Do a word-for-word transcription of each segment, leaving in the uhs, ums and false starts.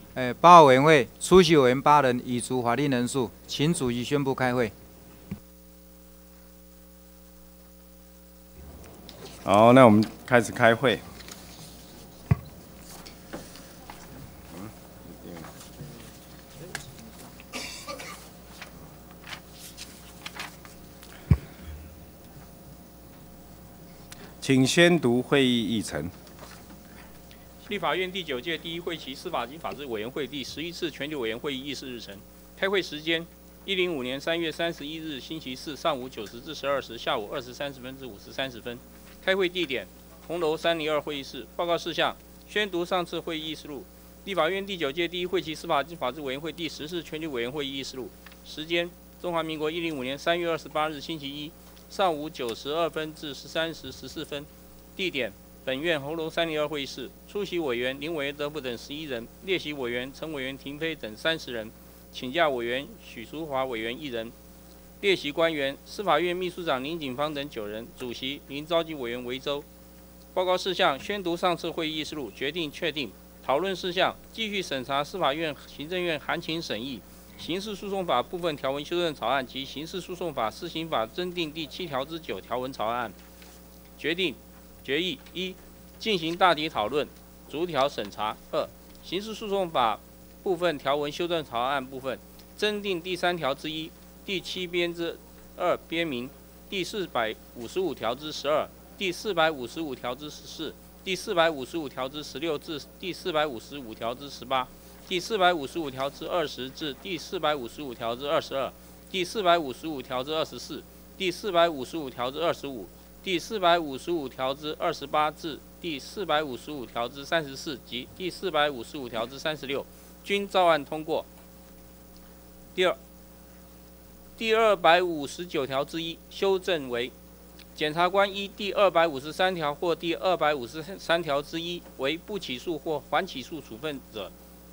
呃，报告委员会出席委员八人，已足法定人数，请主席宣布开会。 好，那我们开始开会。请宣读会议议程。 立法院第九届第一会期司法及法制委员会第十一次全体委员会议议事日程。开会时间：一零五年三月三十一日星期四上午九时至十二时，下午二时三十分至五时三十分。开会地点：红楼三零二会议室。报告事项：宣读上次会议议事录。立法院第九届第一会期司法及法制委员会第十次全体委员会议议事录。时间：中华民国一零五年三月二十八日星期一上午九时二分至十三时十四分。地点：本院红楼三零二会议室。出席委员林委员德福等十一人，列席委员陈委员廷飞等三十人，请假委员许淑华委员一人。列席官员司法院秘书长林景芳等九人，主席林召集委员维州。报告事项：宣读上次会议议事录，决定确定。讨论事项：继续审查司法院、行政院函请审议刑事诉讼法部分条文修正草案及刑事诉讼法施行法增订第七条之九条文草案。决定决议：一、进行大体讨论，逐条审查；二、刑事诉讼法部分条文修正草案部分增订第三条之一、第七编之二编明、第四百五十五条之十二、第四百五十五条之十四、第四百五十五条之十六至第四百五十五条之十八、第四百五十五条之二十至第四百五十五条之二十二、第四百五十五条之二十四、第四百五十五条之二十五、第四百五十五条之二十八至第四百五十五条之三十四及第四百五十五条之三十六，均照案通过。第二，第二百五十九条之一修正为：检察官依第二百五十三条或第二百五十三条之一为不起诉或缓起诉处分者，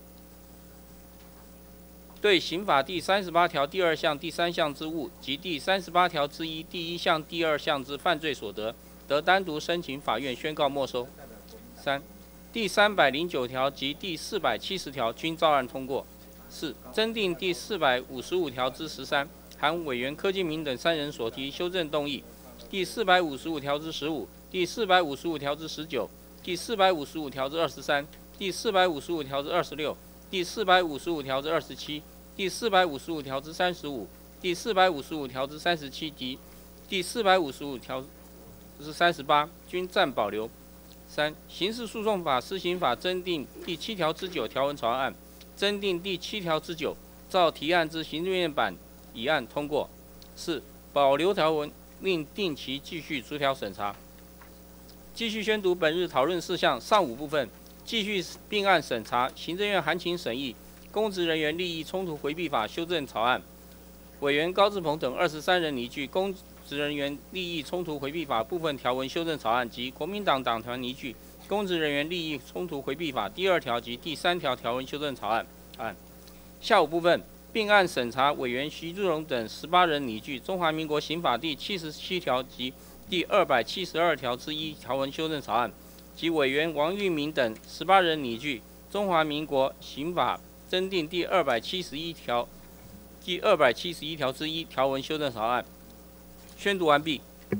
对刑法第三十八条第二项第三项之误及第三十八条之一第一项第二项之犯罪所得，得单独申请法院宣告没收。三、第三百零九条及第四百七十条均照案通过。四、增订第四百五十五条之十三，含委员柯敬明等三人所提修正动议；第四百五十五条之十五、第四百五十五条之十九、第四百五十五条之二十三、第四百五十五条之二十六、第四百五十五条之二十七、第四百五十五条之三十五、第四百五十五条之三十七及第四百五十五条之三十八均暂保留。三、刑事诉讼法施行法增订第七条之九条文草案，增订第七条之九，照提案之行政院版议案通过。四、保留条文，另定期继续逐条审查。继续宣读本日讨论事项上午部分，继续并案审查行政院函请审议公职人员利益冲突回避法修正草案。委员高志鹏等二十三人拟具公职人员利益冲突回避法部分条文修正草案及国民党党团拟具公职人员利益冲突回避法第二条及第三条条文修正草案案。下午部分并案审查委员徐志荣等十八人拟具中华民国刑法第七十七条及第二百七十二条之一条文修正草案，及委员王玉明等十八人拟具中华民国刑法增订第二百七十一条第二百七十一条之一条文修正草案。宣读完毕。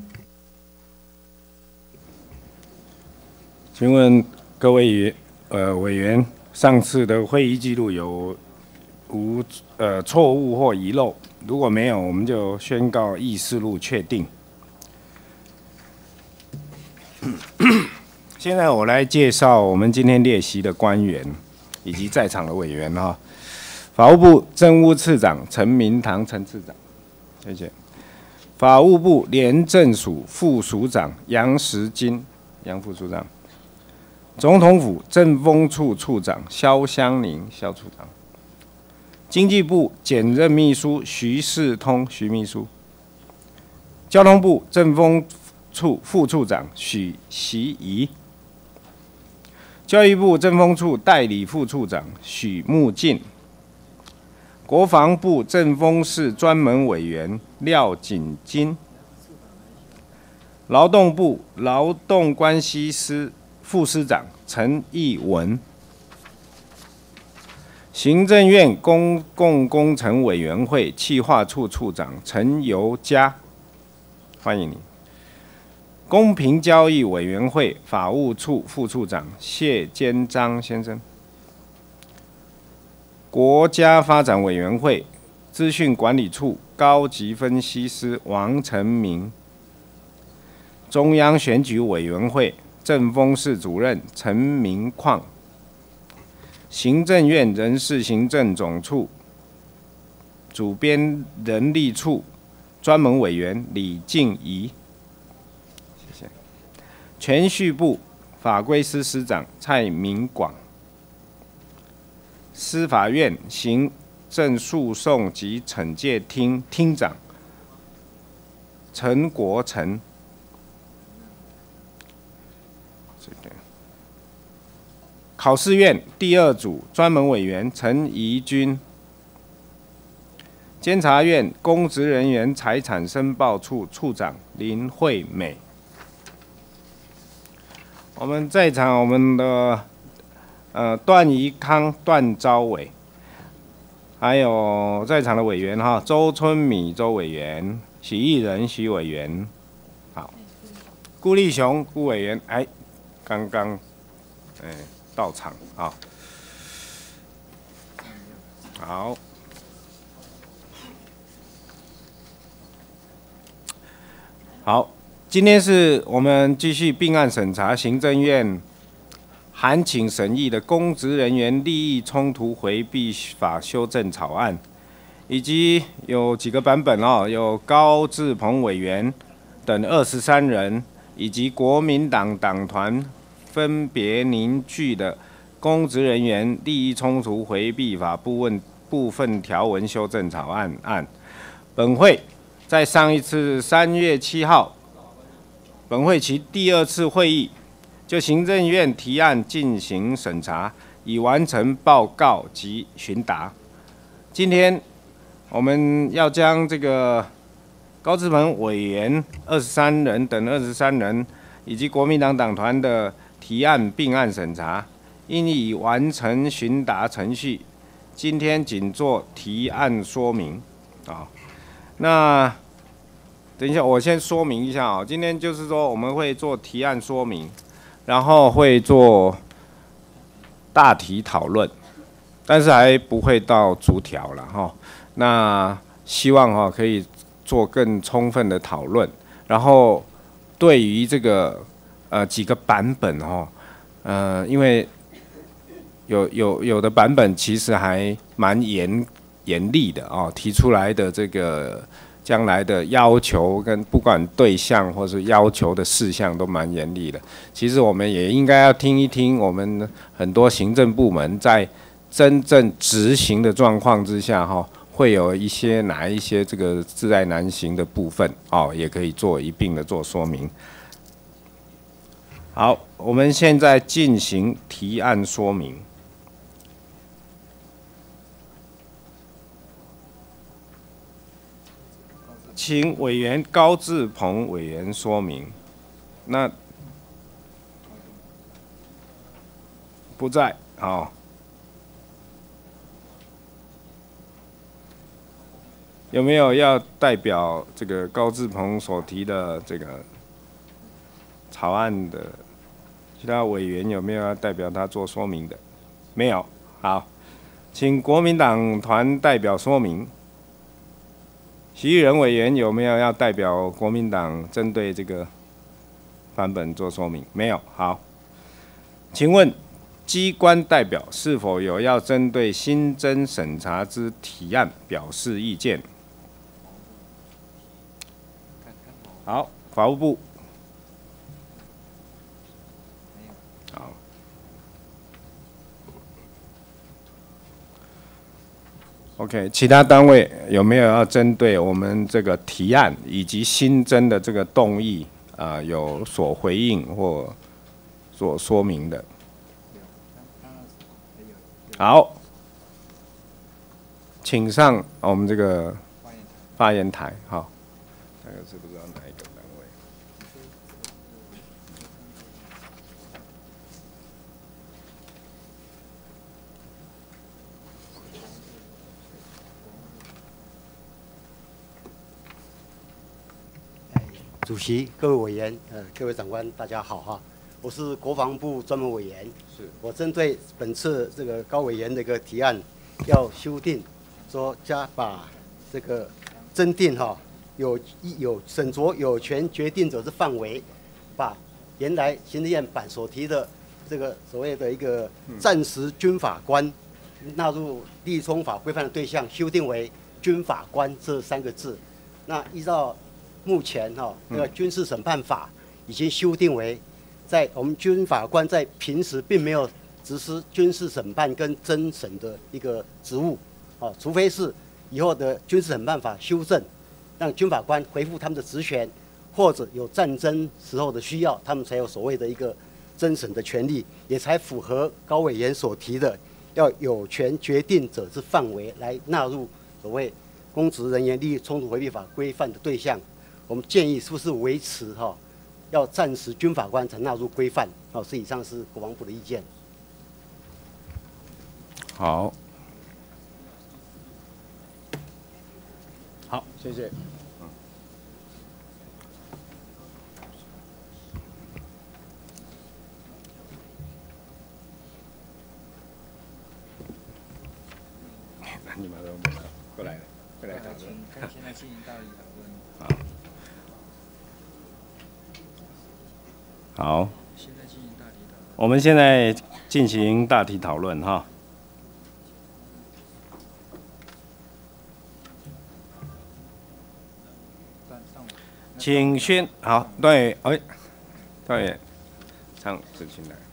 请问各位呃委员，上次的会议记录有无呃错误或遗漏？如果没有，我们就宣告议事录确定。现在我来介绍我们今天列席的官员以及在场的委员哈。法务部政务次长陈明堂陈次长，谢谢。法务部廉政署副署长杨时金杨副署长。总统府政风处处长肖香宁肖处长。经济部检任秘书徐世通徐秘书。交通部政风处副处长许习仪。教育部政风处代理副处长许慕进。国防部政风室专门委员廖锦金。劳动部劳动关系司副司长陈义文。 行政院公共工程委员会企划处处长陈尤嘉，欢迎你。公平交易委员会法务处副处长谢坚章先生。国家发展委员会资讯管理处高级分析师王成明。中央选举委员会政风室主任陈明矿。行政院人事行政总处主编人力处专门委员李静怡，谢谢。铨叙部法规司司长蔡明广，司法院行政诉讼及惩戒厅厅长陈国成。考试院第二组专门委员陈怡君，监察院公职人员财产申报处处长林惠美。我们在场，我们的呃段宜康、段昭伟，还有在场的委员哈，周春米周委员，许义仁许委员，好，顾立雄顾委员，哎，刚刚，哎。到场啊，好，好，今天是我们继续并案审查行政院函请审议的公职人员利益冲突回避法修正草案，以及有几个版本哦，有高志鹏委员等二十三人，以及国民党党团。分别凝聚的公职人员利益冲突回避法部分部分条文修正草案案，本会在上一次三月七号，本会其第二次会议就行政院提案进行审查，已完成报告及询答。今天我们要将这个高志鹏委员二十三人等二十三人，以及国民党党团的提案并案审查，因已完成询答程序，今天仅做提案说明啊。那等一下，我先说明一下啊。今天就是说我们会做提案说明，然后会做大题讨论，但是还不会到逐条了哈。那希望哈可以做更充分的讨论，然后对于这个。呃，几个版本哦，呃，因为有有有的版本其实还蛮严严厉的哦，提出来的这个将来的要求跟不管对象或是要求的事项都蛮严厉的。其实我们也应该要听一听我们很多行政部门在真正执行的状况之下哈、哦，会有一些哪一些这个窒碍难行的部分哦，也可以做一并的做说明。好，我们现在进行提案说明。请委员高志鹏委员说明。那不在，好。有没有要代表这个高志鹏所提的这个草案的？其他委员有没有要代表他做说明的？没有。好，请国民党团代表说明。徐玉仁委员有没有要代表国民党针对这个版本做说明？没有。好，请问机关代表是否有要针对新增审查之提案表示意见？好，法务部。好。OK， 其他单位有没有要针对我们这个提案以及新增的这个动议啊、呃、有所回应或所说明的？好，请上我们这个发言台。好，这个是不知道哪一个单位。 主席、各位委员、呃，各位长官，大家好哈！我是国防部专门委员，是我针对本次这个高委员的一个提案，要修订，说加把这个增订哈有有审酌有权决定者之范围，把原来行政院版所提的这个所谓的一个暂时军法官纳入立充法规范的对象，修订为军法官这三个字。那依照目前哈那个军事审判法已经修订为，在我们军法官在平时并没有实施军事审判跟侦审的一个职务，哦，除非是以后的军事审判法修正，让军法官恢复他们的职权，或者有战争时候的需要，他们才有所谓的一个侦审的权利，也才符合高委员所提的要有权决定者之范围来纳入所谓公职人员利益冲突回避法规范的对象。我们建议是不是维持哈，要暂时军法官才纳入规范？好，这以上是国防部的意见。 好，好，谢谢。你们都过来了，过来讨论。 看现在进行到底讨论。 好。现在进行大题讨论。我们现在进行大题讨论哈。请宣好，对，哎，对，唱子清来。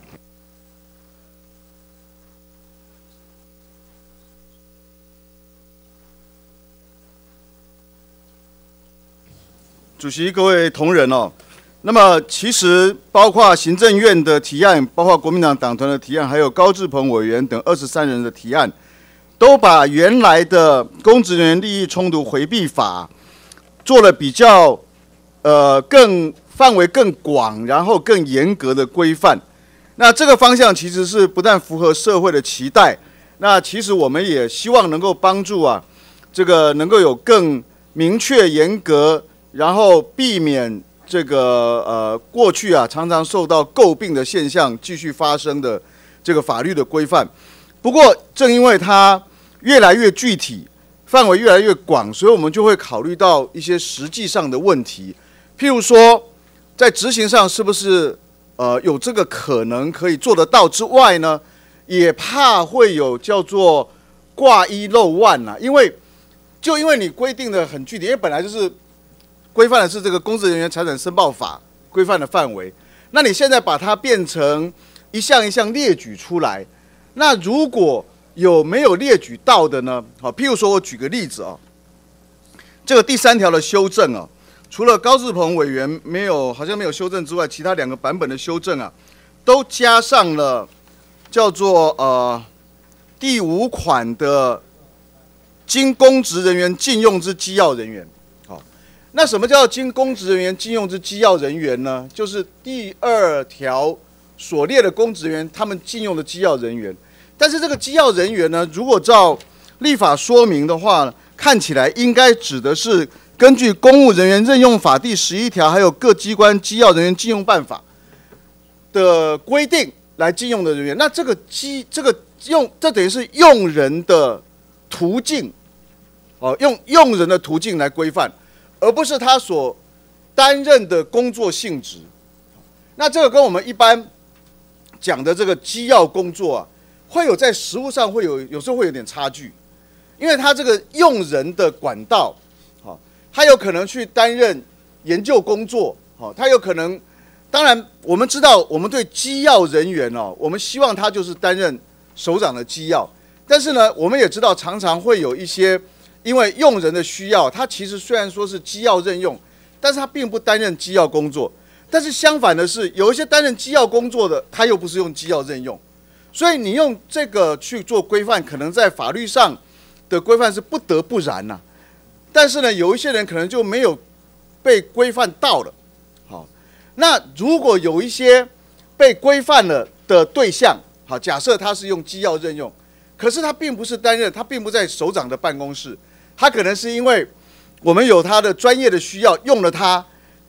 主席、各位同仁哦，那么其实包括行政院的提案，包括国民党党团的提案，还有高志鹏委员等二十三人的提案，都把原来的公职人员利益冲突回避法做了比较，呃，更范围更广，然后更严格的规范。那这个方向其实是不但符合社会的期待，那其实我们也希望能够帮助啊，这个能够有更明确、严格。然后避免这个呃过去啊常常受到诟病的现象继续发生的这个法律的规范。不过正因为它越来越具体，范围越来越广，所以我们就会考虑到一些实际上的问题，譬如说在执行上是不是呃有这个可能可以做得到之外呢，也怕会有叫做挂一漏万啊，因为就因为你规定的很具体，因为本来就是规范的是这个公职人员财产申报法规范的范围，那你现在把它变成一项一项列举出来，那如果有没有列举到的呢？好，譬如说我举个例子啊，这个第三条的修正啊，除了高志鹏委员没有好像没有修正之外，其他两个版本的修正啊，都加上了叫做呃第五款的经公职人员禁用之机要人员。那什么叫经公职人员禁用之机要人员呢？就是第二条所列的公职人员，他们禁用的机要人员。但是这个机要人员呢，如果照立法说明的话，看起来应该指的是根据《公务人员任用法》第十一条，还有各机关机要人员禁用办法的规定来禁用的人员。那这个机这个用，这等于是用人的途径，哦，用用人的途径来规范。而不是他所担任的工作性质，那这个跟我们一般讲的这个机要工作啊，会有在实务上会有有时候会有点差距，因为他这个用人的管道，好，他有可能去担任研究工作，好，他有可能，当然我们知道我们对机要人员哦，我们希望他就是担任首长的机要，但是呢，我们也知道常常会有一些。因为用人的需要，他其实虽然说是机要任用，但是他并不担任机要工作。但是相反的是，有一些担任机要工作的，他又不是用机要任用，所以你用这个去做规范，可能在法律上的规范是不得不然呐、啊。但是呢，有一些人可能就没有被规范到了。好，那如果有一些被规范了的对象，好，假设他是用机要任用，可是他并不是担任，他并不在首长的办公室。他可能是因为我们有他的专业的需要，用了他，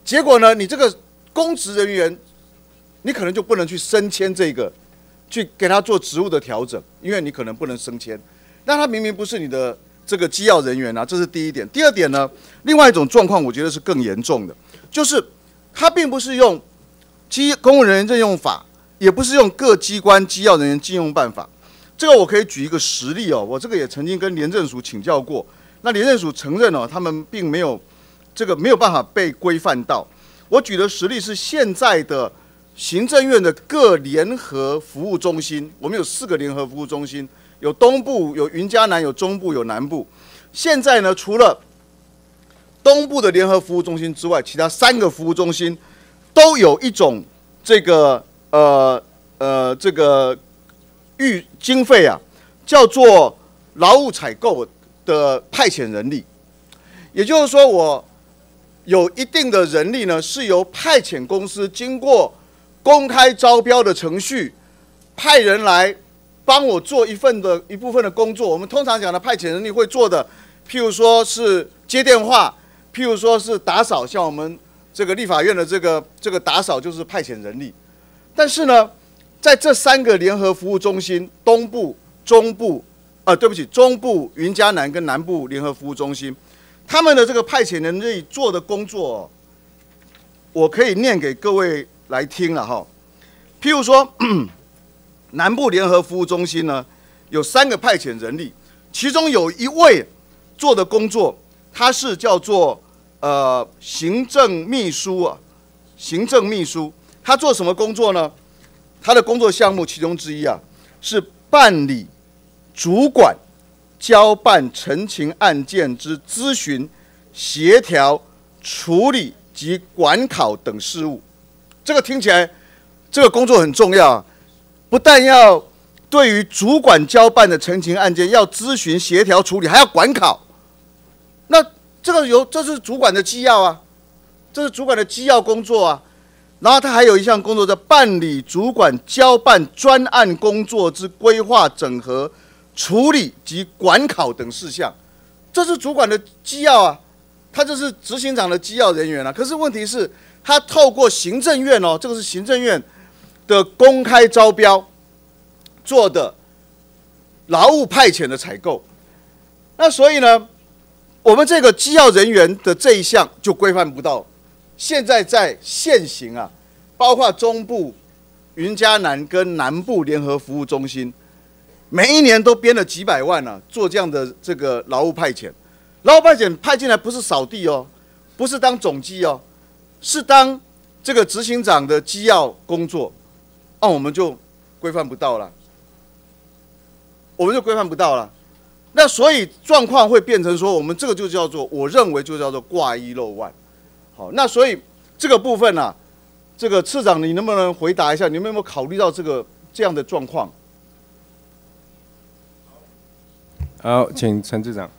结果呢，你这个公职人员，你可能就不能去升迁这个，去给他做职务的调整，因为你可能不能升迁。那他明明不是你的这个机要人员啊，这是第一点。第二点呢，另外一种状况，我觉得是更严重的，就是他并不是用机公务人员任用法，也不是用各机关机要人员禁用办法。这个我可以举一个实例哦，我这个也曾经跟廉政署请教过，那廉政署承认哦，他们并没有这个没有办法被规范到。我举的实例是现在的行政院的各联合服务中心，我们有四个联合服务中心，有东部、有云嘉南、有中部、有南部。现在呢，除了东部的联合服务中心之外，其他三个服务中心都有一种这个呃呃这个预经费啊，叫做劳务采购的派遣人力。也就是说，我有一定的人力呢，是由派遣公司经过公开招标的程序，派人来帮我做一份的一部分的工作。我们通常讲的派遣人力会做的，譬如说是接电话，譬如说是打扫，像我们这个立法院的这个这个打扫就是派遣人力。但是呢，在这三个联合服务中心，东部、中部，啊，对不起，中部、云嘉南跟南部联合服务中心，他们的这个派遣人力做的工作、哦，我可以念给各位来听了哈。譬如说，南部联合服务中心呢，有三个派遣人力，其中有一位做的工作，他是叫做呃行政秘书啊，行政秘书，他做什么工作呢？他的工作项目其中之一啊，是办理主管交办陈情案件之咨询、协调、处理及管考等事务。这个听起来，这个工作很重要啊，不但要对于主管交办的陈情案件要咨询、协调、处理，还要管考。那这个由这是主管的机要啊，这是主管的机要工作啊。然后他还有一项工作叫办理主管交办专案工作之规划、整合、处理及管考等事项，这是主管的机要啊，他这是执行长的机要人员啊。可是问题是，他透过行政院哦，这个是行政院的公开招标做的劳务派遣的采购。那所以呢，我们这个机要人员的这一项就规范不到。现在在现行啊，包括中部、云嘉南跟南部联合服务中心，每一年都编了几百万啊，做这样的这个劳务派遣。劳务派遣派进来不是扫地哦，不是当总机哦，是当这个执行长的机要工作，那、啊、我们就规范不到了，我们就规范不到了。那所以状况会变成说，我们这个就叫做，我认为就叫做挂一漏万。好，那所以这个部分呢、啊，这个次长，你能不能回答一下？你们有没有考虑到这个这样的状况？ 好，请陈次长。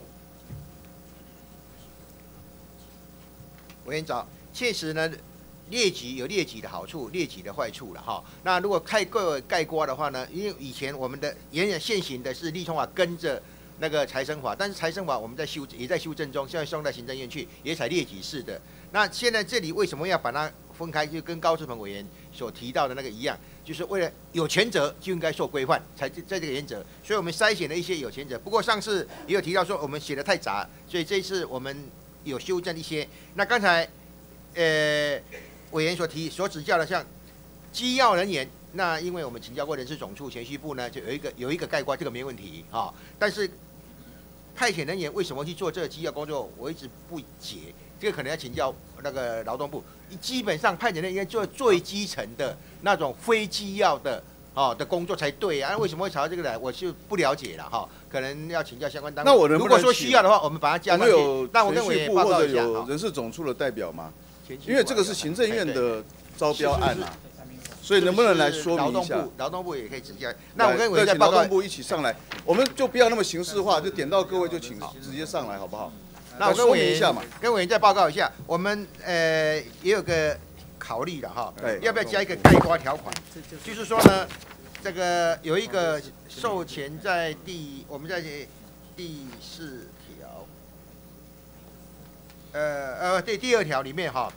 委员长，确实呢，列举有列举的好处，列举的坏处了哈。那如果太过概括的话呢，因为以前我们的原来现行的是立冲法跟着那个财生法，但是财生法我们在修也在修正中，现在送到行政院去，也采列举式的。那现在这里为什么要把它分开？就跟高志鹏委员所提到的那个一样，就是为了有权责就应该受规范，才在这个原则。所以我们筛选了一些有权责。不过上次也有提到说我们写的太杂，所以这一次我们有修正一些。那刚才呃委员所提所指教的，像机要人员，那因为我们请教过人事总处、铨叙部呢，就有一个有一个概括，这个没问题啊、哦。但是派遣人员为什么去做这个机要工作，我一直不解。这个可能要请教那个劳动部。基本上派遣人员应该做最基层的那种非机要的哦的工作才对啊。为什么会查到这个来，我就不了解了哈、哦。可能要请教相关单位。 那我能不能如果说需要的话，我们把它加上去。 有那我跟委员报告一下。 有人事总处的代表吗？因为这个是行政院的招标案啊。所以能不能来说明一下？ 劳动部也可以指教。那我跟委员再报告。 劳动部一起上来，我们就不要那么形式化，就点到各位就请直接上来，好不好？ 那我跟委员一下嘛， 跟委员再报告一下，我们呃也有个考虑的哈，要不要加一个概括条款？就是说呢，这个有一个授权在第我们在第四条，呃呃对第二条里面哈，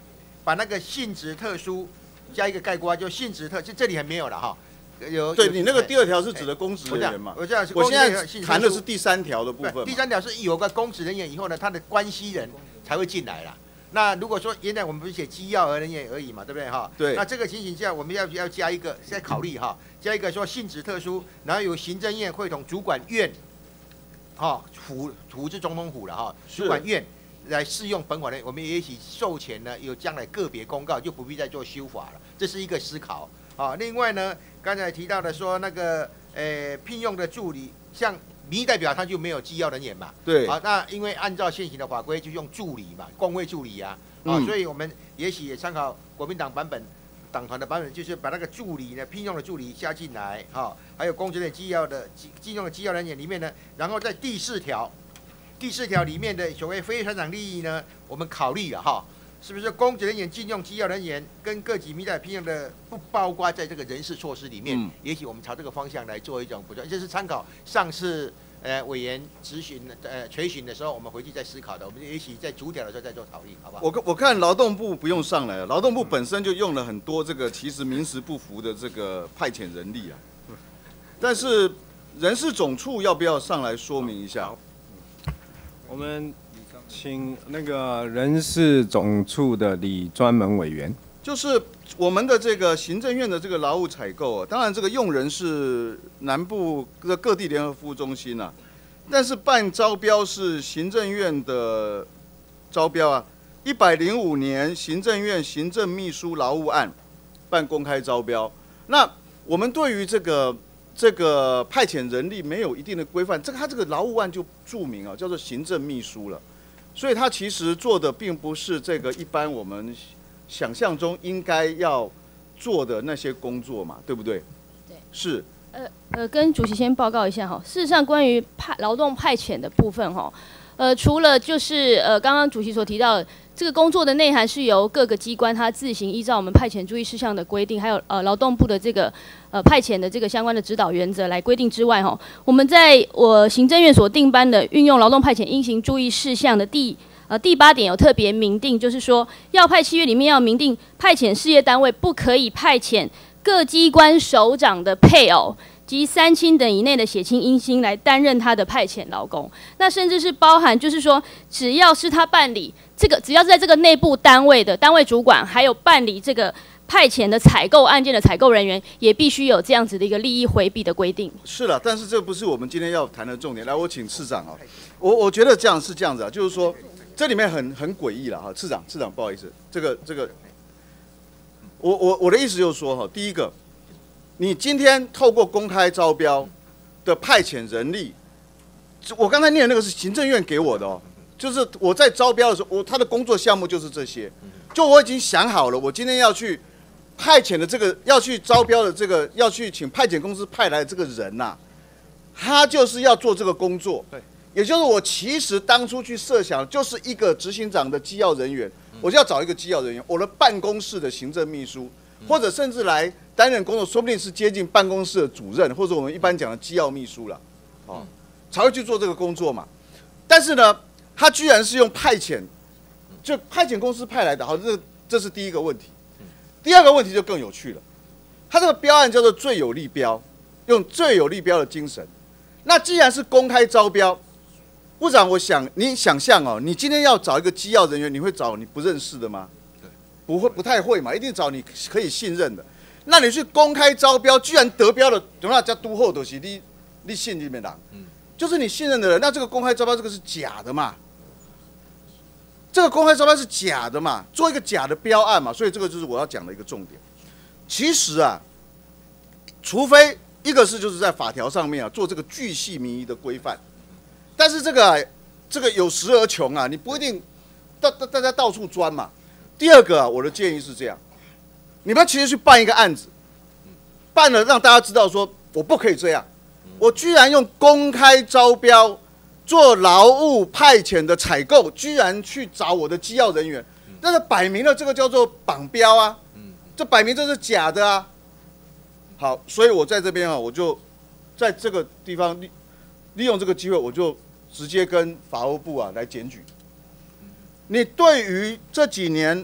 把那个性质特殊加一个概括，就性质特，这这里还没有了哈。有对你那个第二条是指的公职人员嘛？ 我这样， 我现在谈的是第三条的部分。 第三条是有个公职人员以后呢，他的关系人才会进来啦。那如果说现在我们不是写机要人员而已嘛，对不对哈？ 对。 那这个情形下，我们要要加一个，再考虑哈，加一个说性质特殊，然后由行政院会同主管院，哈，府府是总统府了哈，主管院来适用本法的，我们也许授权呢，有将来个别公告就不必再做修法了，这是一个思考。啊，另外呢，刚才提到的说那个，呃，聘用的助理，像民意代表他就没有机要人员嘛， 对， 啊，那因为按照现行的法规就用助理嘛，工会助理啊，啊，嗯、所以我们也许也参考国民党版本，党团的版本，就是把那个助理呢，聘用的助理加进来，哈、啊，还有公职人机要的机聘用的机要人员里面呢，然后在第四条，第四条里面的所谓非财产利益呢，我们考虑了哈。是不是公职人员禁用机要人员跟各级民代聘用的不包括在这个人事措施里面？嗯、也许我们朝这个方向来做一种补充，这是参考上次呃委员质询呃垂询的时候，我们回去再思考的。我们也许在逐条的时候再做讨论，好不好？ 我我看劳动部不用上来了，劳动部本身就用了很多这个其实名实不符的这个派遣人力啊。但是人事总处要不要上来说明一下？ 我们。请那个人事总处的李专门委员， 就是我们的这个行政院的这个劳务采购啊，当然这个用人是南部的各地联合服务中心啊，但是办招标是行政院的招标啊。一百零五年行政院行政秘书劳务案办公开招标，那我们对于这个这个派遣人力没有一定的规范，这个他这个劳务案就注明啊，叫做行政秘书了。所以他其实做的并不是这个一般我们想象中应该要做的那些工作嘛，对不对？ 对， 是。 呃呃，跟主席先报告一下哈，事实上关于派劳动派遣的部分哈，呃，除了就是呃刚刚主席所提到的这个工作的内涵是由各个机关他自行依照我们派遣注意事项的规定，还有呃劳动部的这个呃派遣的这个相关的指导原则来规定之外哈，我们在我行政院所定颁的运用劳动派遣应行注意事项的第呃第八点有特别明定，就是说要派契约里面要明定派遣事业单位不可以派遣各机关首长的配偶及三亲等以内的血亲姻亲来担任他的派遣劳工，那甚至是包含就是说，只要是他办理这个，只要是在这个内部单位的单位主管，还有办理这个派遣的采购案件的采购人员，也必须有这样子的一个利益回避的规定。 是了，但是这不是我们今天要谈的重点。来，我请次长啊，我我觉得这样是这样子啊，就是说这里面很很诡异了哈。次长，次长，不好意思，这个这个，我我我的意思就是说哈，第一个。你今天透过公开招标的派遣人力，我刚才念的那个是行政院给我的哦，就是我在招标的时候，我他的工作项目就是这些，就我已经想好了，我今天要去派遣的这个要去招标的这个要去请派遣公司派来的这个人呐、啊，他就是要做这个工作，对，也就是我其实当初去设想就是一个执行长的机要人员，我就要找一个机要人员，我的办公室的行政秘书，或者甚至来。担任工作，说不定是接近办公室的主任，或者我们一般讲的机要秘书了，哦，才会去做这个工作嘛。但是呢，他居然是用派遣，就派遣公司派来的，好，这这是第一个问题。第二个问题就更有趣了，他这个标案叫做最有利标，用最有利标的精神。那既然是公开招标，部长，我想你想象哦，你今天要找一个机要人员，你会找你不认识的吗？不会，不太会嘛，一定找你可以信任的。那你去公开招标，居然得标了，有那叫都后都是你你信任的人，就是你信任的人。那这个公开招标这个是假的嘛？这个公开招标是假的嘛？做一个假的标案嘛？所以这个就是我要讲的一个重点。其实啊，除非一个是就是在法条上面啊做这个巨细靡遗的规范，但是这个、啊、这个有时而穷啊，你不一定大大大家到处钻嘛。第二个啊，我的建议是这样。你们其实去办一个案子，办了让大家知道说，我不可以这样，我居然用公开招标做劳务派遣的采购，居然去找我的机要人员，那是摆明了这个叫做绑标啊，这摆明这是假的啊。好，所以我在这边啊，我就在这个地方利利用这个机会，我就直接跟法务部啊来检举。你对于这几年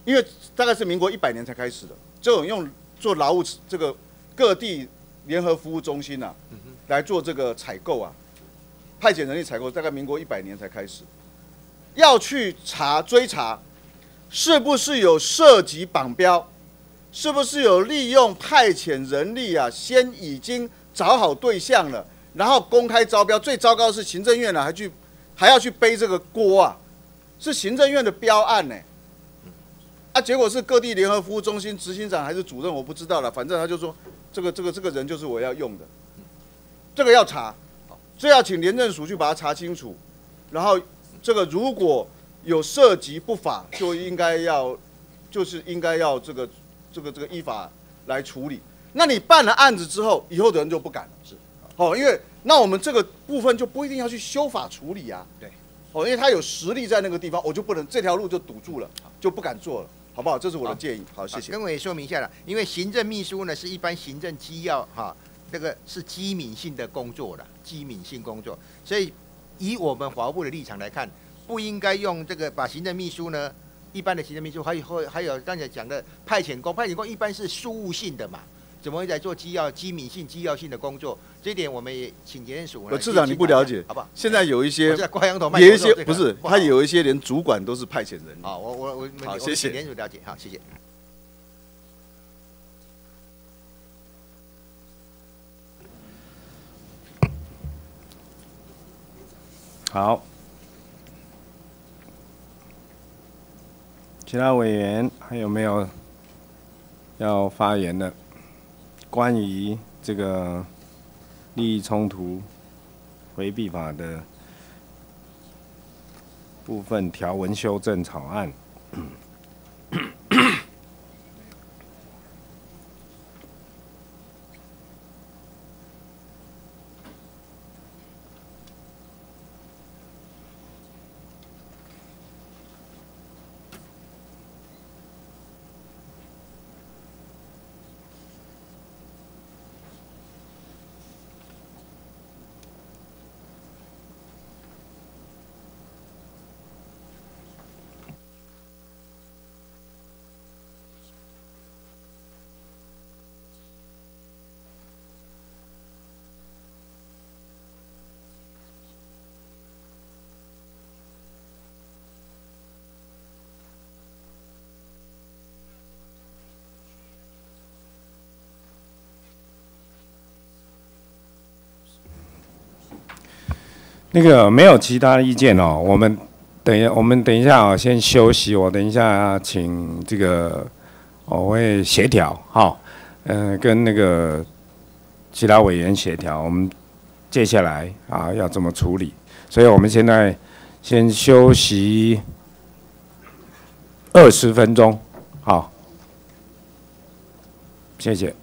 因为大概是民国一百年才开始的，这种用做劳务这个各地联合服务中心啊，来做这个采购啊，派遣人力采购，大概民国一百年才开始，要去查追查，是不是有涉及绑标，是不是有利用派遣人力啊，先已经找好对象了，然后公开招标，最糟糕的是行政院呢、啊、还去还要去背这个锅啊，是行政院的标案呢、欸。啊，结果是各地联合服务中心执行长还是主任，我不知道了。反正他就说，这个这个这个人就是我要用的，这个要查，这要请廉政署去把它查清楚。然后这个如果有涉及不法，就应该要，就是应该要这个这个这个依法来处理。那你办了案子之后，以后的人就不敢了，是，哦，因为那我们这个部分就不一定要去修法处理啊， 对， 哦，因为他有实力在那个地方，我就不能这条路就堵住了，就不敢做了。好不好？这是我的建议。好，谢谢。 跟我也说明一下了，因为行政秘书呢是一般行政机要哈，这个是机敏性的工作了，机敏性工作，所以以我们法务部的立场来看，不应该用这个把行政秘书呢，一般的行政秘书还有还有刚才讲的派遣工，派遣工一般是事务性的嘛，怎么会在做机要、机敏性、机要性的工作？这一点我们也请检署。 我市长你不了解， 好不好？ 现在有一些挂羊头卖有一些不是，他有一些连主管都是派遣人。 好，我我我好，谢谢检署了解，好，谢谢。 好，其他委员还有没有要发言的？关于这个利益冲突回避法的部分条文修正草案。那个没有其他的意见哦，我们等一下，我们等一下啊，先休息。我等一下请这个我会协调，哈，嗯，跟那个其他委员协调，我们接下来啊要怎么处理。所以我们现在先休息二十分钟，好，谢谢。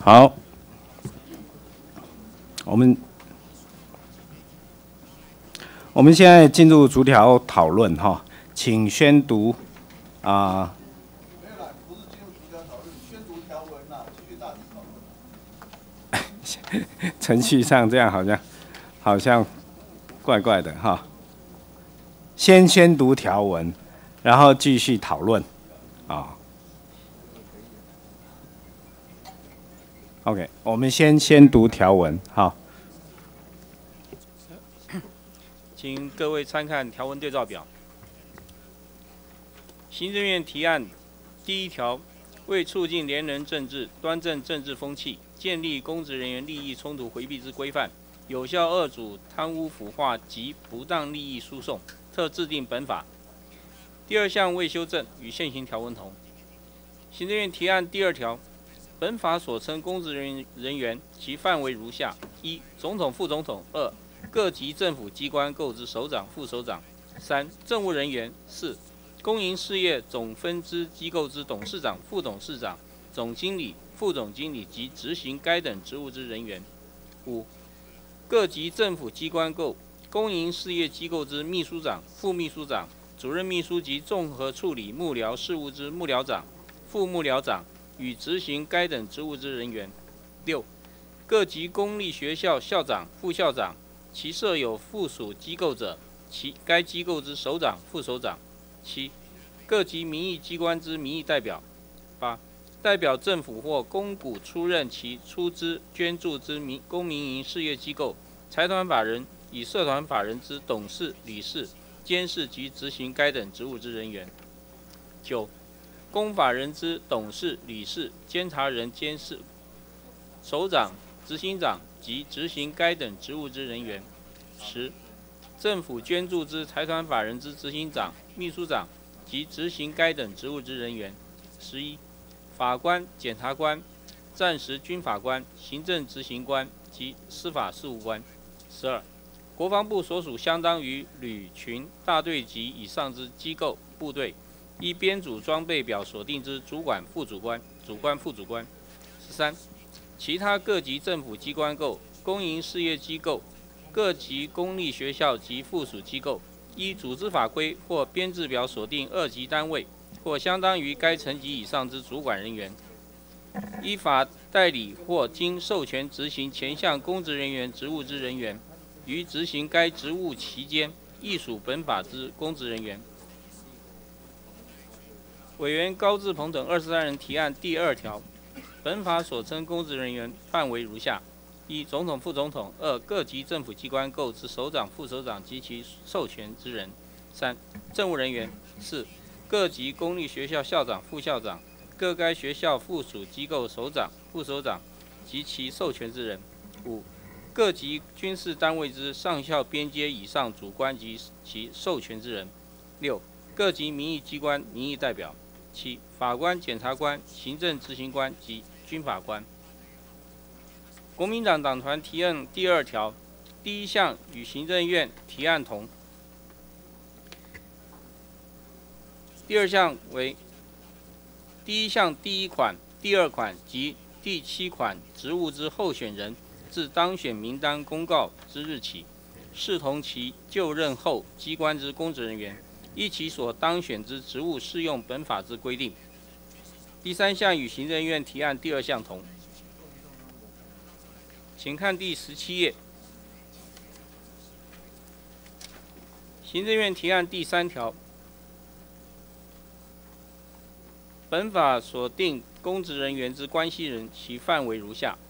好，我们我们现在进入逐条讨论哈，请宣读啊。 没有啦，不是进入逐条讨论，宣读条文啦，继续大体讨论。 程序上这样好像好像怪怪的哈。先宣读条文，然后继续讨论啊。OK， 我们先先读条文，好。 请各位参看条文对照表。行政院提案第一条，为促进廉人政治、端正政治风气，建立公职人员利益冲突回避之规范，有效遏阻贪污腐化及不当利益输送，特制定本法。第二项未修正，与现行条文同。行政院提案第二条，本法所称公职人人员，其范围如下：一、总统、副总统；二、各级政府机关构之首长、副首长；三、政务人员；四、公营事业总分支机构之董事长、副董事长、总经理、副总经理及执行该等职务之人员；五、各级政府机关构公营事业机构之秘书长、副秘书长、主任秘书及综合处理幕僚事务之幕僚长、副幕僚长与执行该等职务之人员；六、各级公立学校校长、副校长，其设有附属机构者，其该机构之首长、副首长；七、各级民意机关之民意代表；八、代表政府或公股出任其出资捐助之民公民营事业机构、财团法人以社团法人之董事、理事、监事及执行该等职务之人员；九、公法人之董事、理事、监察人、监事、首长、执行长及执行该等职务之人员；十、政府捐助之财团法人之执行长、秘书长及执行该等职务之人员；十一、法官、检察官、暂时军法官、行政执行官及司法事务官；十二、国防部所属相当于旅群大队级以上之机构、部队，依编组装备表所定之主管、副主管、主管、副主管；十三、其他各级政府机关构、公营事业机构、各级公立学校及附属机构，依组织法规或编制表所定二级单位或相当于该层级以上之主管人员，依法代理或经授权执行前项公职人员职务之人员，于执行该职务期间，亦属本法之公职人员。委员高志鹏等二十三人提案第二条，本法所称公职人员范围如下：一、总统、副总统；二、各级政府机关构之首长、副首长及其授权之人；三、政务人员；四、各级公立学校校长、副校长，各该学校附属机构首长、副首长及其授权之人；五、各级军事单位之上校编阶以上主官及其授权之人；六、各级民意机关民意代表；七、法官、检察官、行政执行官及军法官。国民党党团提案第二条，第一项与行政院提案同。第二项为第一项第一款、第二款及第七款职务之候选人，自当选名单公告之日起，视同其就任后机关之公职人员，依其所当选之职务适用本法之规定。第三项与行政院提案第二项同。请看第十七页。行政院提案第三条，本法所定公职人员之关系人，其范围如下：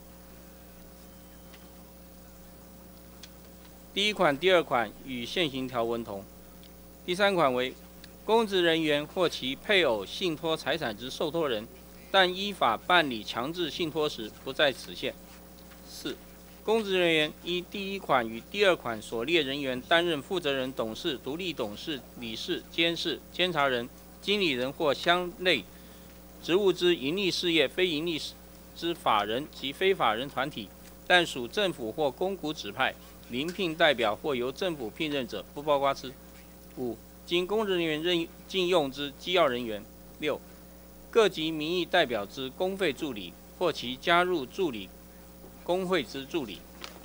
第一款、第二款与现行条文同。第三款为公职人员或其配偶信托财产之受托人，但依法办理强制信托时，不在此限。四、公职人员依第一款与第二款所列人员担任负责人、董事、独立董事、理事、监事、监察人、经理人或相类职务之营利事业、非营利之法人及非法人团体，但属政府或公股指派、遴聘代表或由政府聘任者，不包括之。五、经公职人员任禁用之机要人员。六、各级民意代表之公费助理、 或其加入助理工会之助理。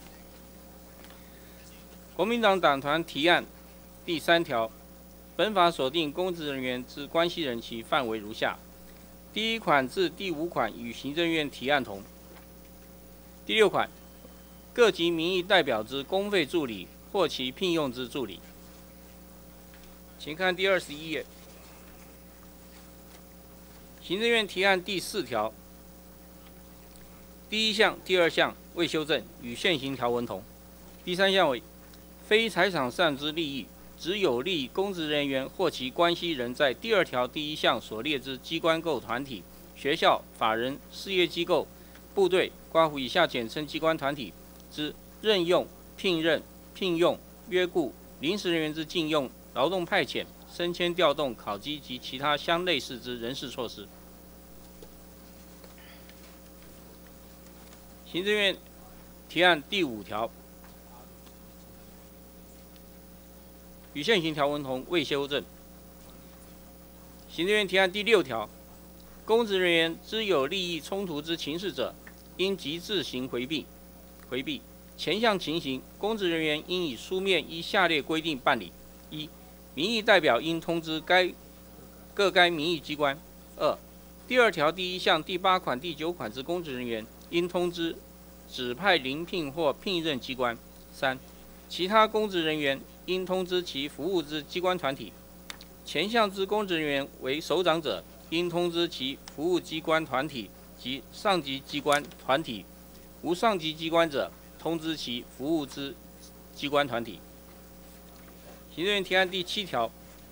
国民党党团提案第三条，本法锁定公职人员之关系人其范围如下：第一款至第五款与行政院提案同。第六款，各级民意代表之公费助理或其聘用之助理。请看第二十一页。行政院提案第四条，第一项、第二项未修正，与现行条文同。第三项为非财产上之利益，只有利公职人员或其关系人在第二条第一项所列之机关构团体、学校、法人、事业机构、部队（括弧以下简称机关团体）之任用、聘任、聘用、约雇、临时人员之禁用、劳动派遣、升迁调动、考绩及其他相类似之人事措施。行政院提案第五条，与现行条文同，未修正。行政院提案第六条，公职人员之有利益冲突之情事者，应即自行回避。回避前项情形，公职人员应以书面依下列规定办理：一、民意代表应通知该各该民意机关；二、第二条第一项第八款、第九款之公职人员应通知指派遴聘或聘任机关；三、其他公职人员应通知其服务之机关团体。前项之公职人员为首长者，应通知其服务机关团体及上级机关团体；无上级机关者，通知其服务之机关团体。行政院提案第七条，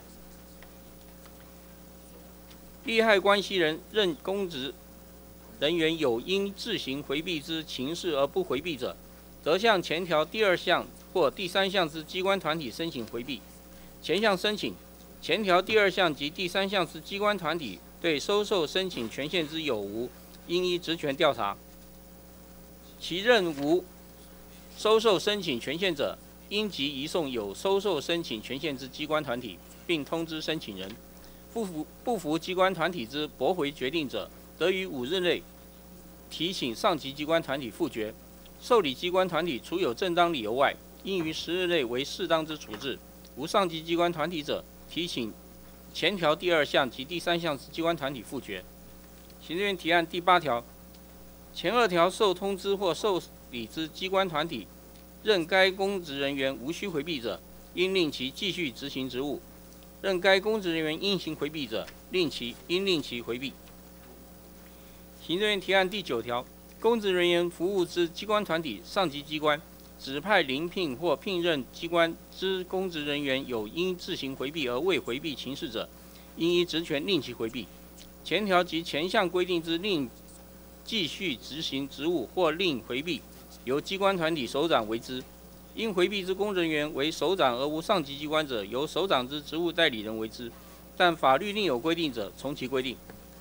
利害关系人任公职人员有因自行回避之情事而不回避者，则向前条第二项或第三项之机关团体申请回避。前项申请，前条第二项及第三项之机关团体对收受申请权限之有无，应依职权调查。其任无收受申请权限者，应即移送有收受申请权限之机关团体，并通知申请人。不服不服机关团体之驳回决定者，得于五日内提请上级机关团体复决。受理机关团体除有正当理由外，应于十日内为适当之处置。无上级机关团体者，提请前条第二项及第三项之机关团体复决。行政院提案第八条，前二条受通知或受理之机关团体，任该公职人员无需回避者，应令其继续执行职务；任该公职人员应行回避者，令其应令其回避。行政院提案第九条，公职人员服务之机关团体、上级机关指派遴聘或聘任机关之公职人员有因自行回避而未回避情事者，应依职权令其回避。前条及前项规定之令继续执行职务或令回避，由机关团体首长为之；因回避之公职人员为首长而无上级机关者，由首长之职务代理人为之。但法律另有规定者，从其规定。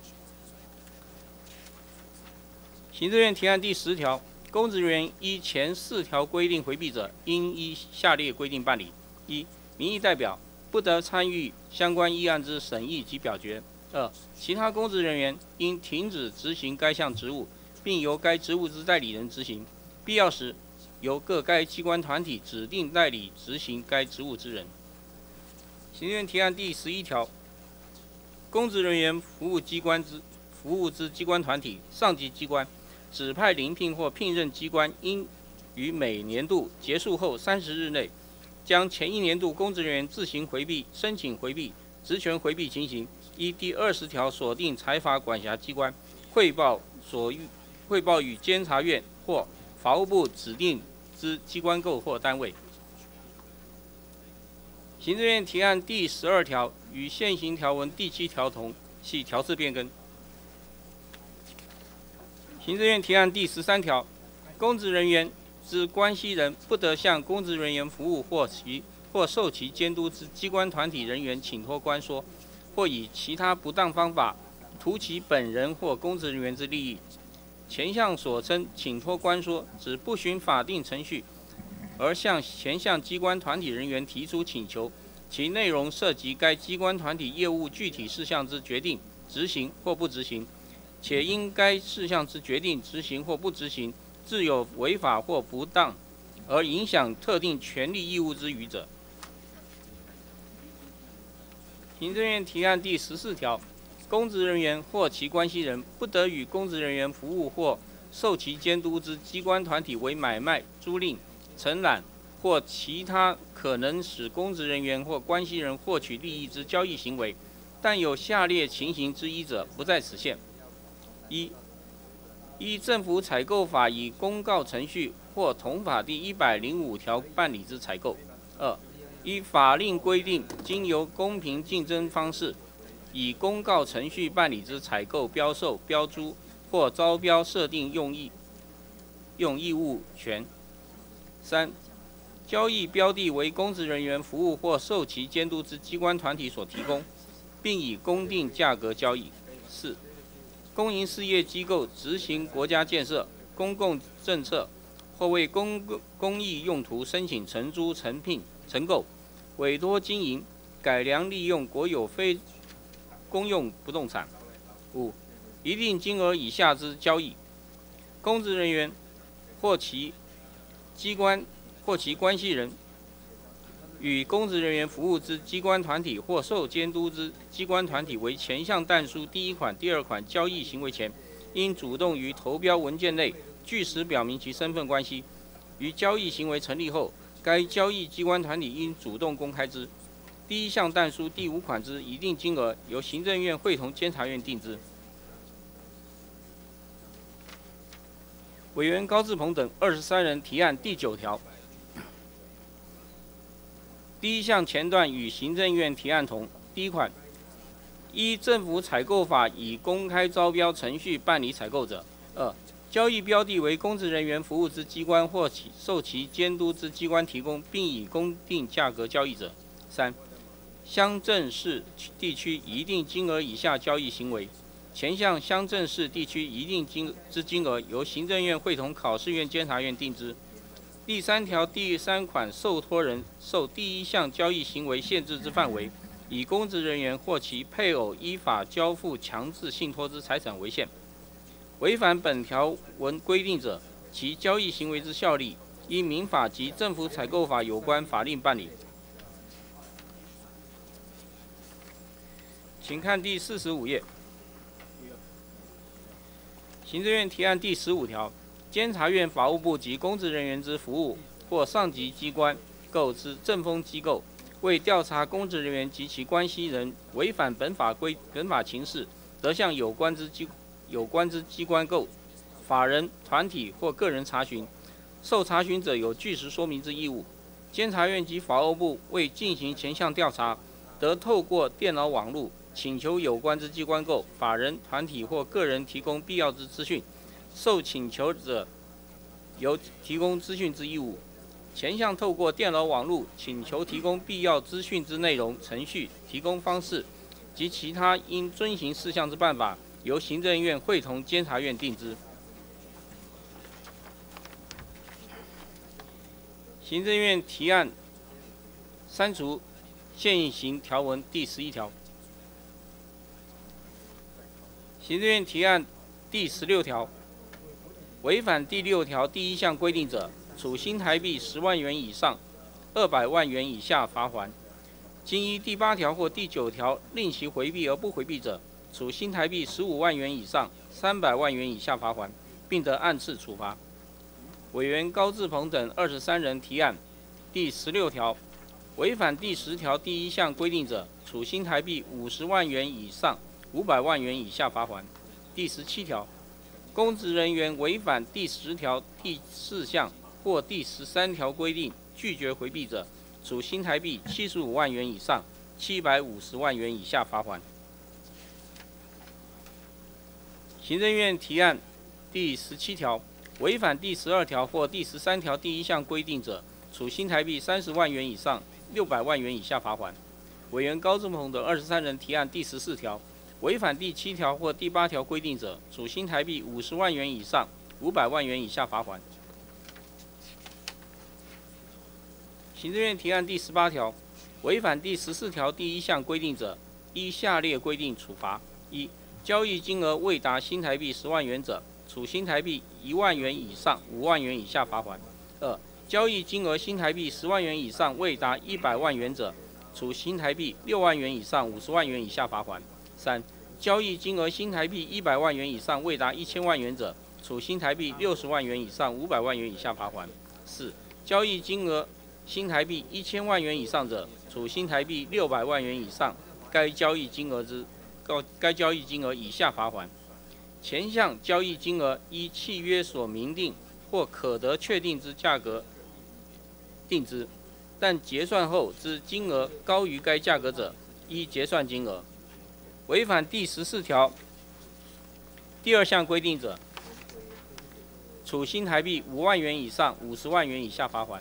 行政院提案第十条，公职人员依前四条规定回避者，应依下列规定办理：一、民意代表不得参与相关议案之审议及表决；二、其他公职人员应停止执行该项职务，并由该职务之代理人执行，必要时由各该机关团体指定代理执行该职务之人。行政院提案第十一条，公职人员服务机关之服务之机关团体、上级机关指派遴聘或聘任机关，应于每年度结束后三十日内，将前一年度公职人员自行回避、申请回避、职权回避情形，依第二十条锁定财法管辖机关汇报所预汇报与监察院或法务部指定之机关构或单位。行政院提案第十二条与现行条文第七条同，系条次变更。行政院提案第十三条，公职人员之关系人不得向公职人员服务或其或受其监督之机关团体人员请托关说，或以其他不当方法图其本人或公职人员之利益。前项所称请托关说，指不循法定程序而向前项机关团体人员提出请求，其内容涉及该机关团体业务具体事项之决定、执行或不执行， 且因该事项之决定、执行或不执行，致有违法或不当，而影响特定权利义务之余者。行政院提案第十四条，公职人员或其关系人不得与公职人员服务或受其监督之机关团体为买卖、租赁、承揽或其他可能使公职人员或关系人获取利益之交易行为，但有下列情形之一者，不在此限：一、依政府采购法以公告程序或同法第一百零五条办理之采购；二、依法令规定，经由公平竞争方式以公告程序办理之采购、标售、标租或招标设定用义用义务权；三、交易标的为公职人员服务或受其监督之机关团体所提供，并以公定价格交易；四、公营事业机构执行国家建设、公共政策，或为公公益用途申请承租、承聘、承购、委托经营、改良利用国有非公用不动产；五、一定金额以下之交易，公职人员或其机关或其关系人与公职人员服务之机关团体或受监督之机关团体为前项但书第一款、第二款交易行为前，应主动于投标文件内据实表明其身份关系。于交易行为成立后，该交易机关团体应主动公开之。第一项但书第五款之一定金额，由行政院会同监察院定之。委员高志鹏等二十三人提案第九条。第一项前段与行政院提案同。第一款，依政府采购法以公开招标程序办理采购者；二、交易标的为公职人员服务之机关或其受其监督之机关提供，并以公定价格交易者；三、乡镇市地区一定金额以下交易行为，前项乡镇市地区一定金之金额，由行政院会同考试院监察院定之。第三条第三款受托人受第一项交易行为限制之范围，以公职人员或其配偶依法交付强制信托之财产为限。违反本条文规定者，其交易行为之效力，依民法及政府采购法有关法令办理。请看第四十五页。行政院提案第十五条。监察院、法务部及公职人员之服务或上级机关构之政风机构，为调查公职人员及其关系人违反本法规本法情事，得向有关之机有关之机关构、法人、团体或个人查询，受查询者有据实说明之义务。监察院及法务部为进行前项调查，得透过电脑网络请求有关之机关构、法人、团体或个人提供必要之资讯。受请求者有提供资讯之义务。前项透过电脑网络请求提供必要资讯之内容、程序、提供方式及其他应遵行事项之办法，由行政院会同监察院定之。行政院提案删除现行条文第十一条。行政院提案第十六条。违反第六条第一项规定者，处新台币十万元以上二百万元以下罚锾；经依第八条或第九条令其回避而不回避者，处新台币十五万元以上三百万元以下罚锾，并得按次处罚。委员高志鹏等二十三人提案第十六条。违反第十条第一项规定者，处新台币五十万元以上五百万元以下罚锾。第十七条。公职人员违反第十条第四项或第十三条规定，拒绝回避者，处新台币七十五万元以上七百五十万元以下罚锾。行政院提案第十七条，违反第十二条或第十三条第一项规定者，处新台币三十万元以上六百万元以下罚锾。委员高志鹏等二十三人提案第十四条。违反第七条或第八条规定者，处新台币五十万元以上五百万元以下罚锾。行政院提案第十八条，违反第十四条第一项规定者，依下列规定处罚：一、 交易金额未达新台币十万元者，处新台币一万元以上五万元以下罚款；二、交易金额新台币十万元以上未达一百万元者，处新台币六万元以上五十万元以下罚款；三、交易金额新台币一百万元以上未达一千万元者，处新台币六十万元以上五百万元以下罚款；四、交易金额新台币一千万元以上者，处新台币六百万元以上该交易金额之该该交易金额以下罚款。前项交易金额依契约所明定或可得确定之价格定之，但结算后之金额高于该价格者，依结算金额。违反第十四条第二项规定者，处新台币五万元以上五十万元以下罚款。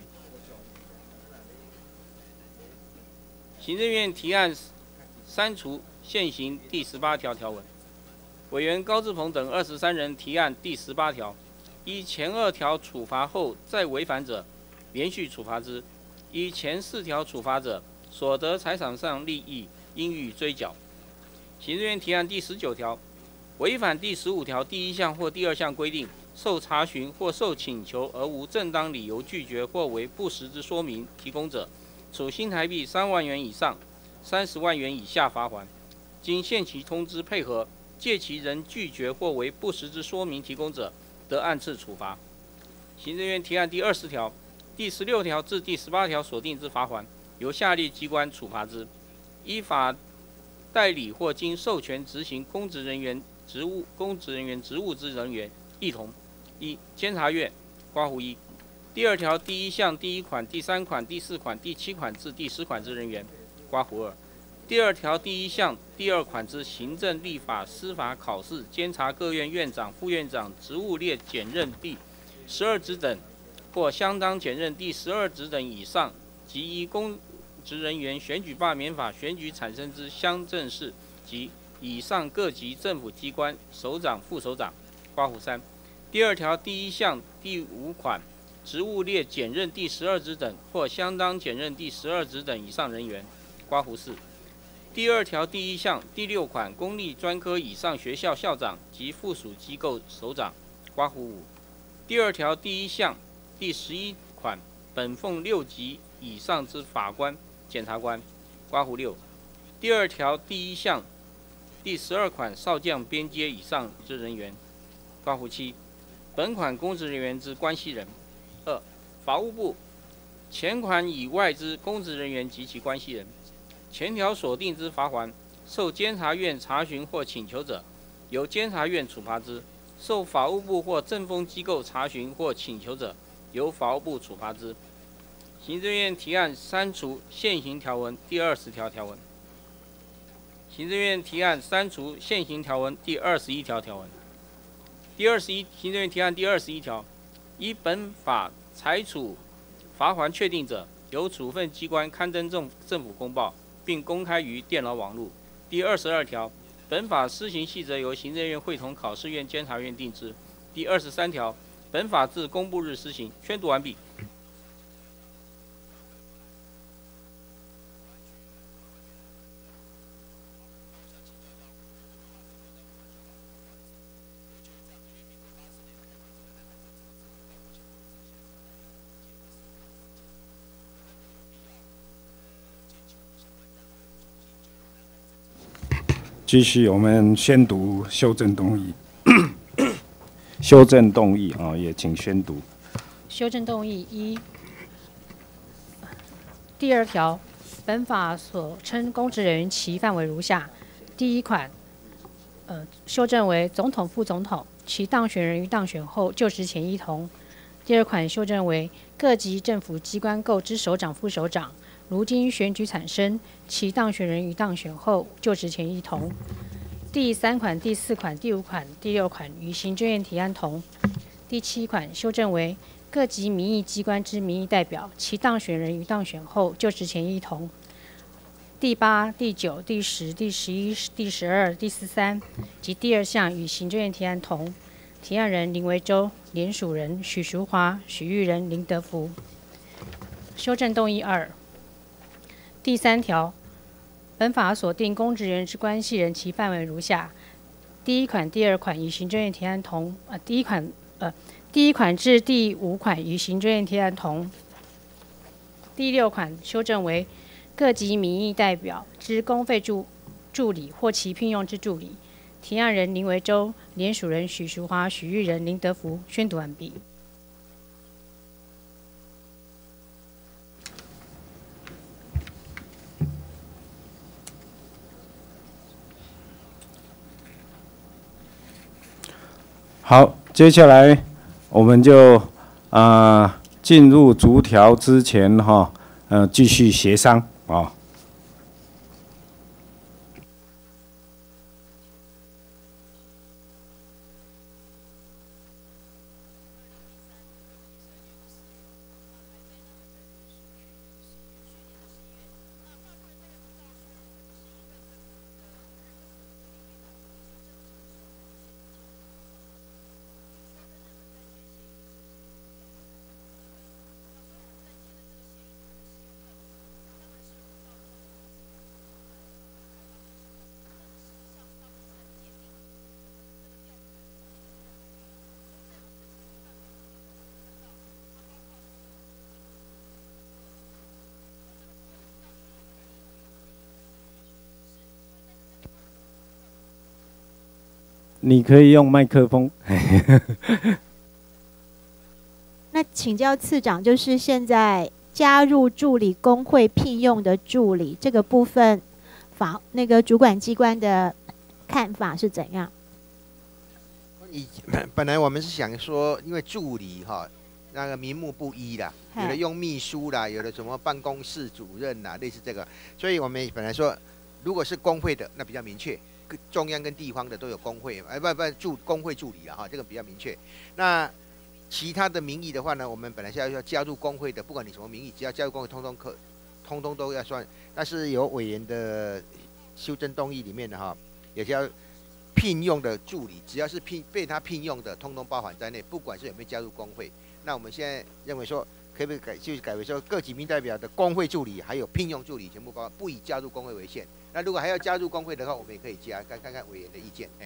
行政院提案删除现行第十八条条文。委员高志鹏等二十三人提案第十八条，依前二条处罚后再违反者，连续处罚之；依前四条处罚者，所得财产上利益应予追缴。行政院提案第十九条，违反第十五条第一项或第二项规定，受查询或受请求而无正当理由拒绝或为不实之说明提供者，处新台币三万元以上三十万元以下罚款。经限期通知配合，借其人拒绝或为不实之说明提供者，得按次处罚。行政院提案第二十条、第十六条至第十八条所定之罚款，由下列机关处罚之：依法代理或经授权执行公职人员职务公职人员职务之人员，一同。一、监察院括弧一。第二条第一项第一款、第三款、第四款、第七款至第十款之人员，括弧二。第二条第一项第二款之行政、立法、司法、考试、监察各院院长、副院长职务列检任第十二职等，或相当检任第十二职等以上，及依公职人员选举罢免法选举产生之乡镇市及以上各级政府机关首长、副首长，括弧三。第二条第一项第五款职务列检任第十二职等或相当检任第十二职等以上人员，括弧四。第二条第一项第六款公立专科以上学校校长及附属机构首长，括弧五。第二条第一项第十一款本俸六级以上之法官、检察官，括弧六。第二条第一项第十二款少将编阶以上之人员，括弧七。本款公职人员之关系人。二、法务部前款以外之公职人员及其关系人。前条所定之罚款，受监察院查询或请求者，由监察院处罚之；受法务部或政风机构查询或请求者，由法务部处罚之。行政院提案删除现行条文第二十条条文。行政院提案删除现行条文第二十一条条文。第二十一，行政院提案第二十一条，依本法裁处罚锾确定者，由处分机关刊登政政府公报，并公开于电脑网络。第二十二条，本法施行细则由行政院会同考试院、监察院定之。第二十三条，本法自公布日施行。宣读完毕。 继续，我们宣读修正动议。修正动议啊，也请宣读。 修正动议一，第二条，本法所称公职人员其范围如下：第一款，呃，修正为总统、副总统，其当选人于当选后就职前一同；第二款修正为各级政府机关构之首长、副首长。如经选举产生，其当选人于当选后就职前一同。第三款、第四款、第五款、第六款与行政院提案同。第七款修正为各级民意机关之民意代表，其当选人于当选后就职前一同。第八、第九、第十、第十一、第十二、第十三及第二项与行政院提案同。提案人林维洲，联署人许淑华、许玉仁、林德福。修正动议二。第三条，本法所定公职人之关系人其范围如下： 第一款、第二款与行政院提案同，呃，第一款呃第一款至第五款与行政院提案同。第六款修正为各级民意代表之公费助助理或其聘用之助理。提案人林维洲，联署人许淑华、许玉仁、林德福。宣读完毕。 好，接下来我们就啊。呃进入逐条之前，哈，呃，继续协商啊。哦你可以用麦克风。 那请教次长，就是现在加入助理工会聘用的助理这个部分，法那个主管机关的看法是怎样？ 以本来我们是想说，因为助理哈，那个名目不一啦，有的用秘书啦，有的什么办公室主任啦，类似这个，所以我们本来说，如果是工会的，那比较明确。中央跟地方的都有工会，哎不不助工会助理了哈，这个比较明确。那其他的名义的话呢，我们本来是要要加入工会的，不管你什么名义，只要加入工会，通通可，通通都要算。但是有委员的修正动议里面的哈，也叫聘用的助理，只要是聘被他聘用的，通通包含在内，不管是有没有加入工会。那我们现在认为说，可不可以改，就是改为说各级民代表的工会助理还有聘用助理全部包含，不以加入工会为限。那如果还要加入工会的话，我们也可以加，看看看委员的意见。哎，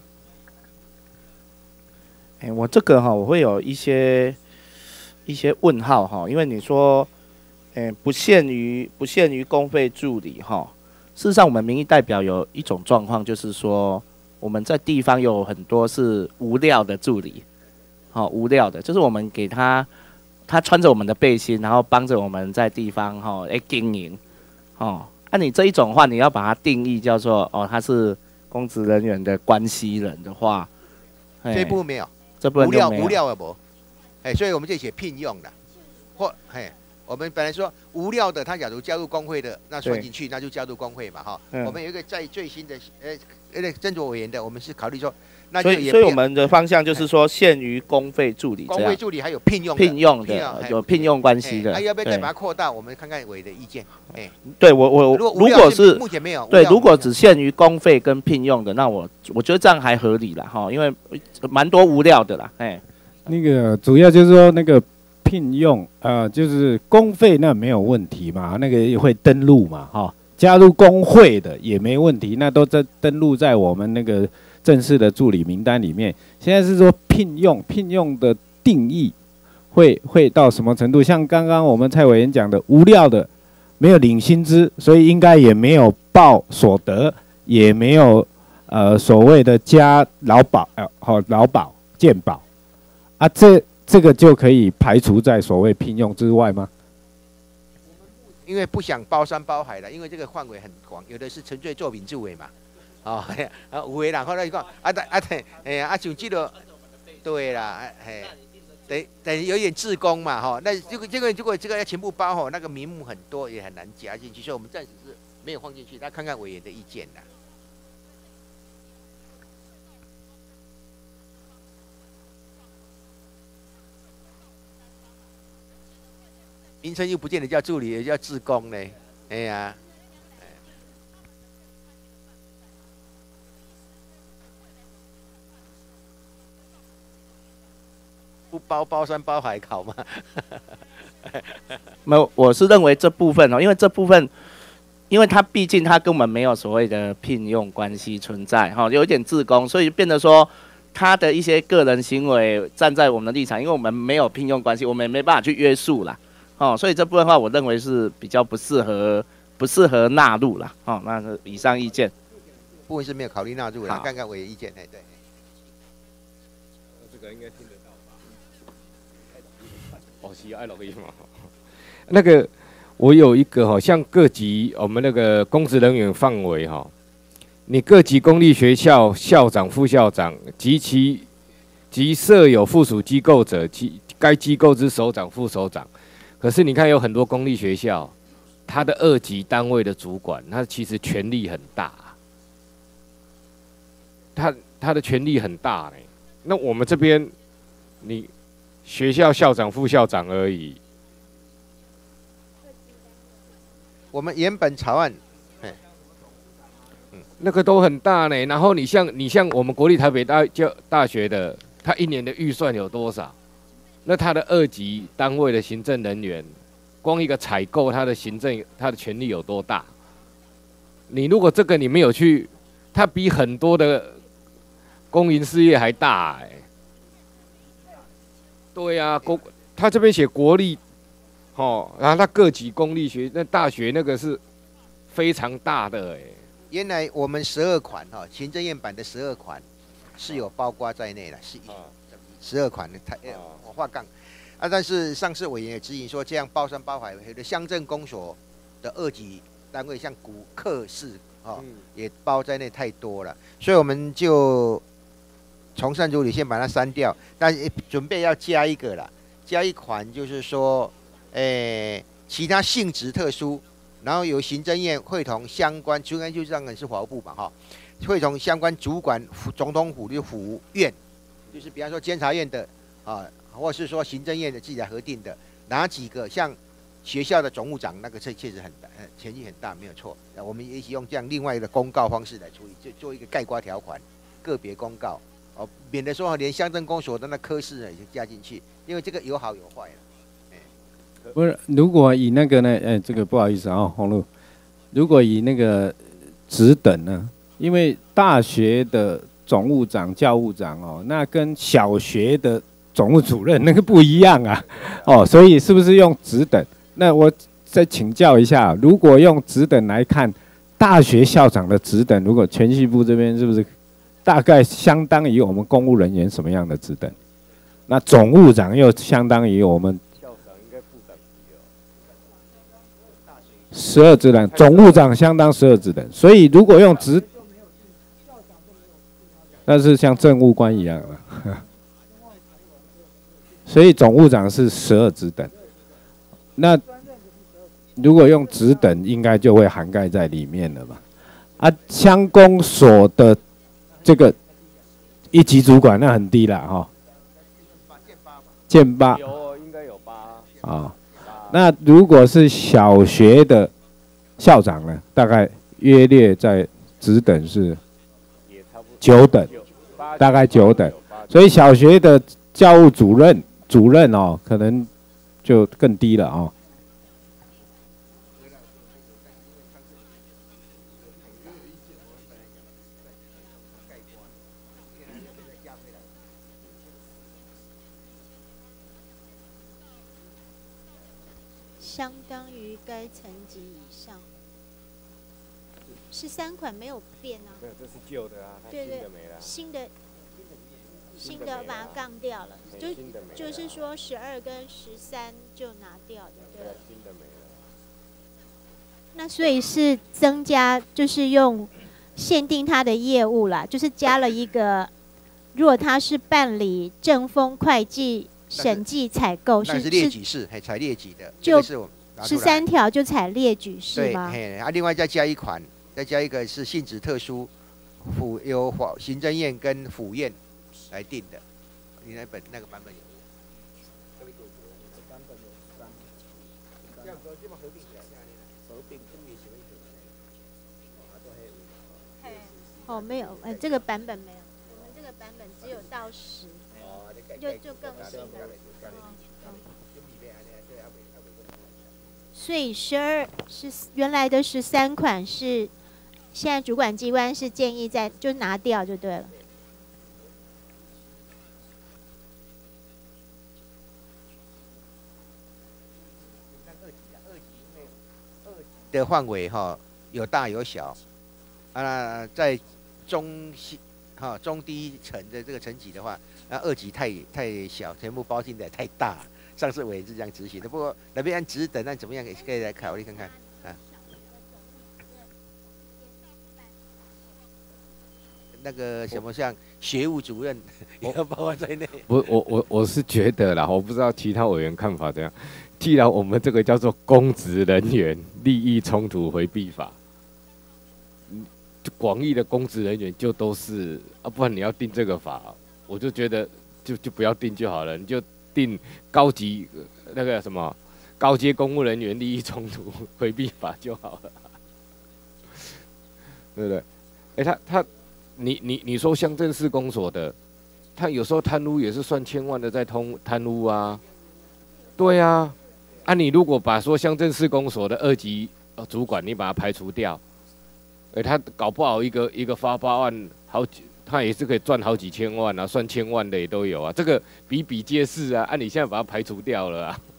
哎，我这个哈，我会有一些一些问号哈，因为你说，哎，不限于不限于公费助理哈。事实上，我们民意代表有一种状况，就是说我们在地方有很多是无料的助理，好无料的，就是我们给他，他穿着我们的背心，然后帮着我们在地方哈哎经营，哦。按、啊、你这一种话，你要把它定义叫做哦，他是公职人员的关系人的话， 这部没有， 这部分无料无料的不，哎，所以我们就写聘用的，或嘿，我们本来说无料的，他假如加入工会的，那算进去，那就加入工会嘛哈。我们有一个在最新的呃，那个斟酌委员的，我们是考虑说，那就所以所以我们的方向就是说，限于公费助理， 工会助理还有聘用聘用的有聘用关系的， 那要不要再把它扩大？我们看看委的意见。哎， 对我我如如果是目前没有， 对，如果只限于公费跟聘用的，那我我觉得这样还合理啦哈，因为蛮多无料的啦，哎， 那个主要就是说那个聘用，呃，就是公费那没有问题嘛，那个会登录嘛，哈，加入工会的也没问题，那都在登录在我们那个正式的助理名单里面。现在是说聘用，聘用的定义会会到什么程度？像刚刚我们蔡委员讲的，无料的没有领薪资，所以应该也没有报所得，也没有呃所谓的加劳保，呃，好劳保健保啊，这这个就可以排除在所谓聘用之外吗？ 因为不想包山包海了，因为这个范围很广，有的是纯粹作品助委嘛，哦，啊有的人后来讲啊啊对，哎呀啊像这个，对啦，哎，等等有点志工嘛哈，那这个这个如果这个要全部包吼，那个名目很多也很难加进去，所以我们暂时是没有放进去，那看看委员的意见啦。名称又不见得叫助理，也叫志工呢。哎呀，不包包山包海考吗？ 没有，我是认为这部分哦，因为这部分因为他毕竟他根本没有所谓的聘用关系存在，哈，有一点自工，所以变得说他的一些个人行为站在我们的立场，因为我们没有聘用关系，我们也没办法去约束啦，哦，所以这部分的话，我认为是比较不适合不适合纳入啦，哦，那是以上意见。 部分是没有考虑纳入的，看看委员意见，哎，对。 这个应该听得到吧？哦，是爱录音嘛。 那个。我有一个哈，像各级我们那个公职人员范围哈，你各级公立学校校长、副校长及其及设有附属机构者及该机构之首长、副首长。可是你看有很多公立学校，他的二级单位的主管，他其实权力很大，他他的权力很大呢。那我们这边，你学校校长、副校长而已。 我们原本草案，哎， 嗯，那个都很大呢。然后你像你像我们国立台北大教大学的，他一年的预算有多少？那他的二级单位的行政人员，光一个采购，他的行政他的权力有多大？你如果这个你没有去，他比很多的公营事业还大哎。对呀、啊，国他这边写国立。哦，然后他各级公立学那大学那个是非常大的哎。 原来我们十二款哈，行政院版的十二款是有包括在内的，是十二款的台我画杠啊。但是上次委员也指引说，这样包山包海有的乡镇公所的二级单位，像古客市哦，也包在内太多了，所以我们就从善如流先把它删掉，但准备要加一个了，加一款就是说。诶，其他性质特殊，然后由行政院会同相关，主管就是当然是法务部嘛，哈，会同相关主管总统府的府院，就是比方说监察院的啊，或是说行政院的自己来核定的哪几个，像学校的总务长那个确确实很大，呃，权力很大，没有错。那我们也许用这样另外的公告方式来处理，就做一个概括条款，个别公告，哦，免得说连乡镇公所的那科室呢也加进去，因为这个有好有坏了。 不是，如果以那个呢？哎，这个不好意思啊，红路。如果以那个职等呢？因为大学的总务长、教务长哦，那跟小学的总务主任那个不一样啊。哦，所以是不是用职等？那我再请教一下，如果用职等来看，大学校长的职等，如果铨系部这边是不是大概相当于我们公务人员什么样的职等？那总务长又相当于我们。十二职等，总务长相当十二职等，所以如果用职，那是像政务官一样的，所以总务长是十二职等。那如果用职等，应该就会涵盖在里面了吧？啊，乡公所的这个一级主管那很低了哈、哦，建八有应该有八啊。 哦那如果是小学的校长呢？大概约略在职等是九等，大概九等，所以小学的教务主任主任哦，可能就更低了哦。 相当于该层级以上，十三款没有变啊。 没有，这是旧的啊，它新的没了。 新的新的把它杠掉了，就就是说十二跟十三就拿掉的，对。 新的没了。 那所以是增加，就是用限定它的业务啦，就是加了一个，如果他是办理政风会计。审计采购是是列举式，还采列举的， 就十三条就采列举式吗？ 对，啊，另外再加一款，再加一个是性质特殊，府由行政院跟府院来定的。你那本那个版本有？ 哦，没有，呃，这个版本没有，我们这个版本只有到十。就就更新了， 所以十二是原来的十三款是，现在主管机关是建议在就拿掉就对了。 的范围哈有大有小，啊，在中西哈中低层的这个层级的话，那二级太太小，全部包进的太大。上次我也是这样执行的，不过那边按职等按怎么样，可以来考虑看看啊。那个什么像学务主任也要包括在内。 我我我我是觉得啦，我不知道其他委员看法怎样。既然我们这个叫做公职人员利益冲突回避法，广义的公职人员就都是啊，不然你要定这个法，我就觉得就就不要定就好了，你就定高级那个什么高阶公务人员利益冲突回避法就好了，对不对？哎、欸，他他你你你说乡镇市公所的，他有时候贪污也是算千万的在通贪污啊，对啊。啊，你如果把说乡镇市公所的二级主管，你把它排除掉，哎，他搞不好一个一个发八万，好几，他也是可以赚好几千万啊，算千万的也都有啊，这个比比皆是啊。啊，你现在把它排除掉了啊。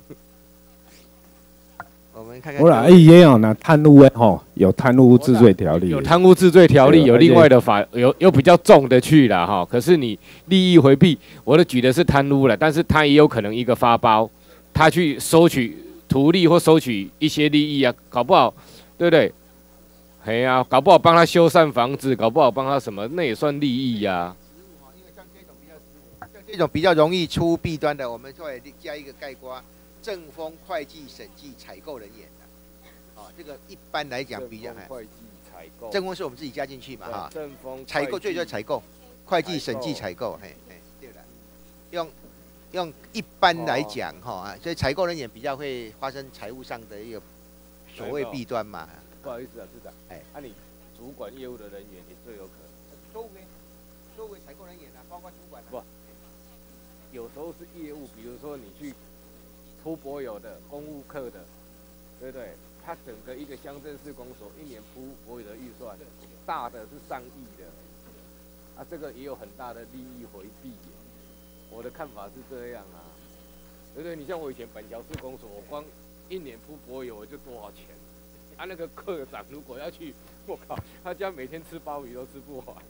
我们看看。 我啦，也有呢，贪污的吼，有贪污治罪条例， 有贪污治罪条例，有另外的法，有有比较重的去了哈。可是你利益回避，我的举的是贪污了，但是他也有可能一个发包。他去收取图利或收取一些利益啊，搞不好，对不对？哎呀、啊，搞不好帮他修缮房子，搞不好帮他什么，那也算利益呀、啊。 因为像这种比较，像这种比较容易出弊端的，我们会加一个概括：政风、会计、审计、采购人员的。哦，这个一般来讲比较。 会计、采购。 政风是我们自己加进去嘛，哈。 政风。 采购最多采购，会计、审计、采购，嘿，嘿，对了，用。用一般来讲，哈、哦、啊，所以采购人员比较会发生财务上的一个所谓弊端嘛。 不好意思啊，市长，哎，那、啊、你主管业务的人员也最有可能。 周围，周围采购人员啊，包括主管、啊。 不，有时候是业务，比如说你去出国有的、公务课的，对不对？他整个一个乡镇市公所一年铺国有的预算，大的是上亿的，啊，这个也有很大的利益回避。我的看法是这样啊，对不对？你像我以前板桥市公所，我光一年铺柏油我就多少钱？啊，那个科长如果要去，我靠，他家每天吃鲍鱼都吃不完，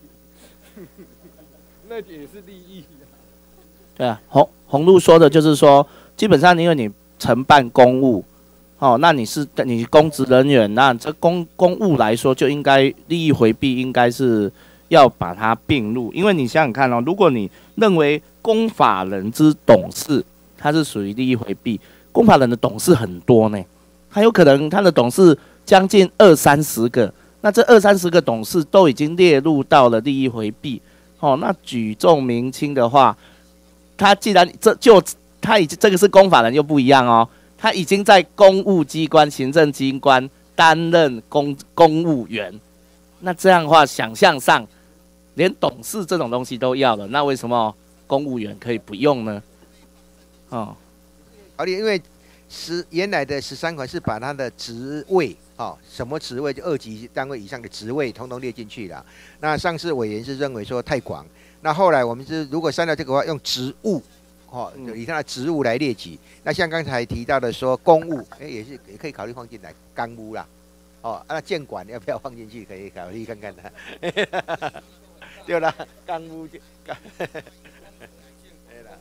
那也是利益、啊。 对啊，洪洪路说的就是说，基本上因为你承办公务，哦，那你是你公职人员，那这公公务来说就应该利益回避，应该是。要把它并入，因为你想想看哦，如果你认为公法人之董事他是属于利益回避，公法人的董事很多呢，他有可能他的董事将近二三十个，那这二三十个董事都已经列入到了利益回避，哦，那举重明轻的话，他既然这就他已经这个是公法人又不一样哦，他已经在公务机关、行政机关担任公公务员，那这样的话，想象上。连董事这种东西都要了，那为什么公务员可以不用呢？哦， 而且因为十原来的十三款是把他的职位，哦，什么职位就二级单位以上的职位统统列进去了。那上次委员是认为说太广，那后来我们是如果删掉这个的话，用职务，哦，就以他的职务来列举。那像刚才提到的说公务，哎，也是也可以考虑放进来，干务啦，哦，那建管要不要放进去？可以考虑看看的。对啦，干污就干。对啦。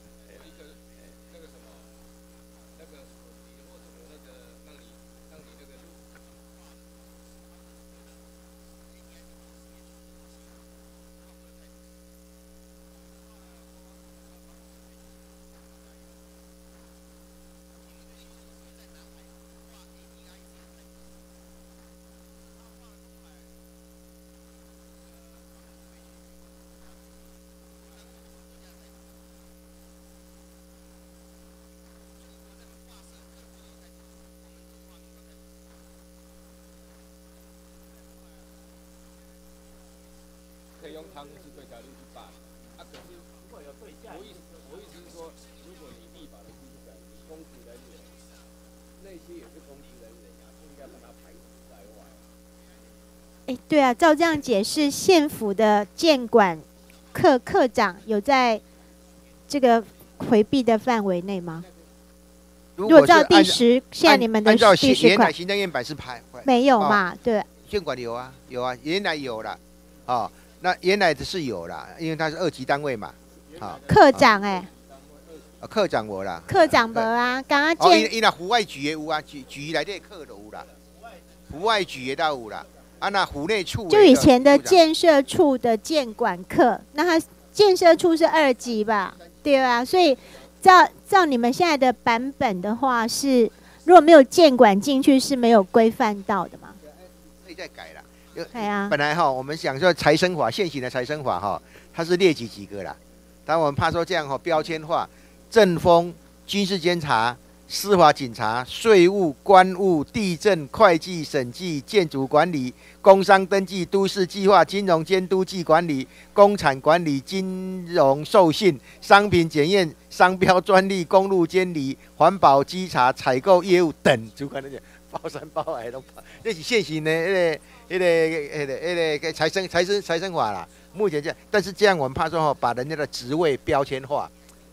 可以用贪污治罪条例去办，啊，可是如果有对价，我意思我意思是说，如果你立法的精神，你公职人员， 那些也是公职人员呀，不应该把它排除在外。 哎，对啊，照这样解释，县府的监管课课长有在这个回避的范围内吗？如果照第十，现在你们的第十款， 行政院版是排没有嘛？对， 监管有啊，有啊，原来有了，哦，那原来的是有啦，因为它是二级单位嘛，好。 课长哎， 课长我啦， 课长无啊，刚刚建。哦，伊伊那湖外局的有啊，局局内底课都有啦，湖外局的倒有啦，啊那湖内处。 就以前的建设处的监管课，那它建设处是二级吧？对啊，所以。照照你们现在的版本的话是，如果没有监管进去是没有规范到的嘛？ 可以再改了。 对啊。 本来哈，我们想说财生法现行的财生法哈，它是列举几个啦，但我们怕说这样哈标签化，政风、军事监察、司法警察、税务、关务、地震、会计、审计、建筑管理、工商登记、都市计划、金融监督暨管理、工产管理、金融授信、商品检验、商标专利、公路监理、环保稽查、采购业务等主管的讲，包山包海都包，这是现行的那个、那个、那个、那个财生、财生、财生法啦。目前这样，但是这样我们怕说哈，把人家的职位标签化。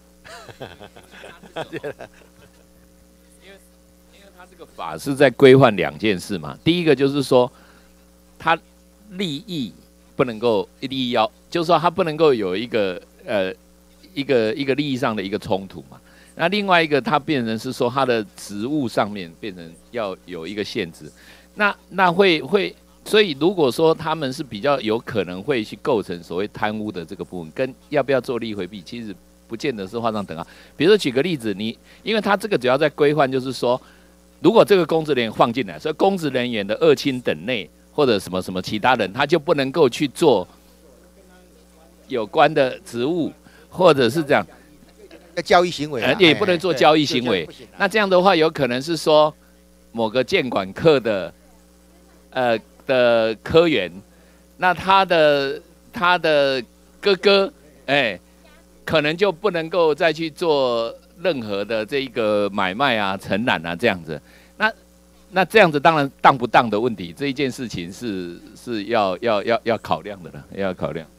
这个法是在规范两件事嘛，第一个就是说，他利益不能够利益要，就是说他不能够有一个呃一个一个利益上的一个冲突嘛。那另外一个，它变成是说他的职务上面变成要有一个限制，那那会会，所以如果说他们是比较有可能会去构成所谓贪污的这个部分，跟要不要做利益回避，其实不见得是画上等号。比如说举个例子，你因为他这个主要在规范，就是说。如果这个公职人员放进来，所以公职人员的二亲等内或者什么什么其他人，他就不能够去做有关的职务，或者是这样， 交易行为、啊， 也不能做交易行为。那这样的话，有可能是说某个监管课的呃的科员，那他的他的哥哥，哎，可能就不能够再去做。任何的这一个买卖啊、承揽啊这样子，那那这样子当然当不当的问题，这一件事情是是要要要要考量的了，要考量。